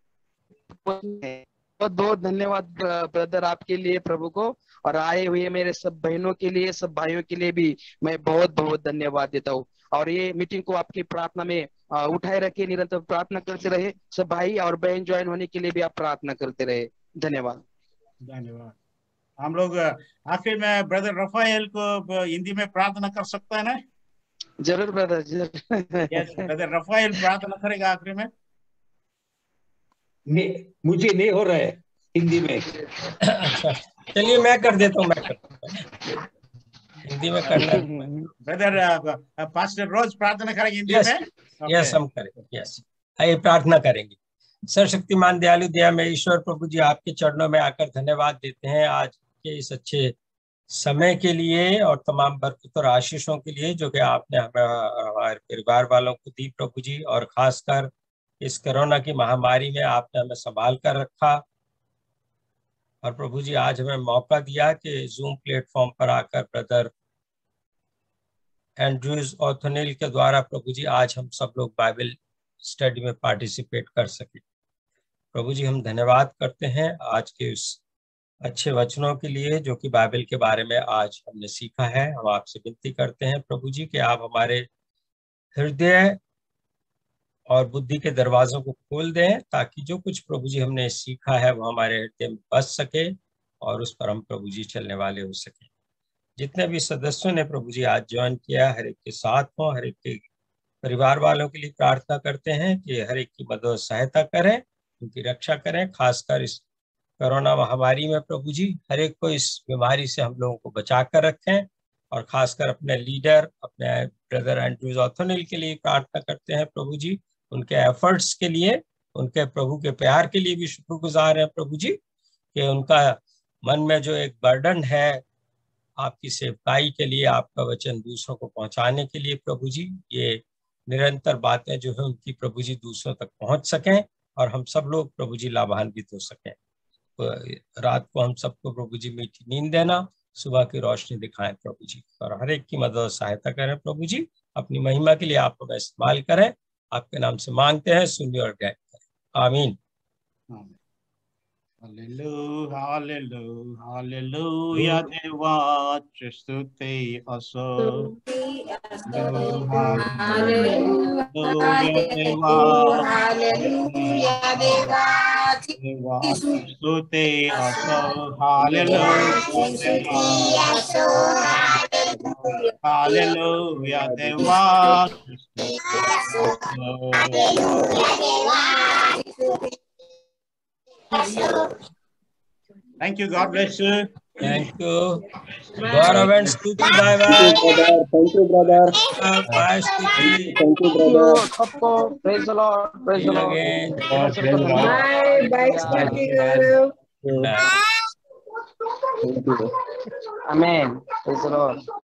बहुत बहुत धन्यवाद ब्रदर आपके लिए प्रभु को, और आए हुए मेरे सब बहनों के लिए, सब भाइयों के लिए भी मैं बहुत बहुत धन्यवाद देता हूँ। और ये मीटिंग को आपकी प्रार्थना में उठाए रखे, निरंतर प्रार्थना करते रहे। सब भाई और बहन ज्वाइन होने के लिए भी आप प्रार्थना करते रहे। धन्यवाद। धन्यवाद। हम लोग आखिर में ब्रदर रफाएल को हिंदी में प्रार्थना कर सकते हैं ना? जरूर ब्रदर, जरूर। यस, ब्रदर रफाएल प्रार्थना करेगा आखिर में। मुझे नहीं हो रहा है हिंदी में। अच्छा, चलिए मैं कर देता हूँ, मैं करता हूँ हिंदी में करना। ब्रदर पास्टर रोज प्रार्थना करेंगे हिंदी में। यस, हम करेंगे। यस, आइए प्रार्थना करेंगे। सर्वशक्तिमान दयालु दया में ईश्वर प्रभु जी, आपके चरणों में आकर धन्यवाद देते हैं आज के इस अच्छे समय के लिए और तमाम बरकत और आशीषों के लिए जो कि आपने हमारे परिवार वालों को दी प्रभु जी, और खासकर इस कोरोना की महामारी में आपने हमें संभाल कर रखा। और प्रभु जी आज हमें मौका दिया कि जूम प्लेटफॉर्म पर आकर ब्रदर एंड्रूज ऑथोनिल के द्वारा प्रभु जी आज हम सब लोग बाइबल स्टडी में पार्टिसिपेट कर सके। प्रभु जी हम धन्यवाद करते हैं आज के उस अच्छे वचनों के लिए जो कि बाइबल के बारे में आज हमने सीखा है। हम आपसे विनती करते हैं प्रभु जी कि आप हमारे हृदय और बुद्धि के दरवाजों को खोल दें, ताकि जो कुछ प्रभु जी हमने सीखा है वो हमारे हृदय में बस सके और उस पर हम प्रभु जी चलने वाले हो सके। जितने भी सदस्यों ने प्रभु जी आज ज्वाइन किया, हर एक के साथ हो, हर एक के परिवार वालों के लिए प्रार्थना करते हैं कि हर एक की मदद सहायता करें, उनकी रक्षा करें। खासकर इस कोरोना महामारी में प्रभु जी हर एक को इस बीमारी से हम लोगों को बचा कर रखें। और खासकर अपने लीडर, अपने ब्रदर एंड्रूज ऑथोनिल के लिए प्रार्थना करते हैं प्रभु जी, उनके एफर्ट्स के लिए, उनके प्रभु के प्यार के लिए भी शुक्रगुजार है प्रभु जी, कि उनका मन में जो एक बर्डन है आपकी सेवकाई के लिए, आपका वचन दूसरों को पहुंचाने के लिए प्रभु जी, ये निरंतर बातें जो है उनकी प्रभु जी दूसरों तक पहुंच सकें और हम सब लोग प्रभु जी लाभान्वित हो सकें। तो रात को हम सबको प्रभु जी मीठी नींद देना, सुबह की रोशनी दिखाएं प्रभु जी, और हर एक की मदद और सहायता करें प्रभु जी। अपनी महिमा के लिए आप हमें इस्तेमाल करें, आपके नाम से मांगते हैं, सुनिए और ग्रहण करें। आमीन। हालेलुया, हालेलुया, हालेलुया, देवा स्तुति असो। हालेलुया देवा, हालेलुया देवा स्तुति असो। हालेलुया देवा, हालेलुया देवा Thank you. God bless you. Thank you. Gaurav and Stuti, bye bye. Thank you, brother. Bye, Stuti. Thank you, brother. सबको praise the Lord, praise the Lord. Again. Bye, bye, Stuti Gaurav. Good night. Amen. Praise the Lord.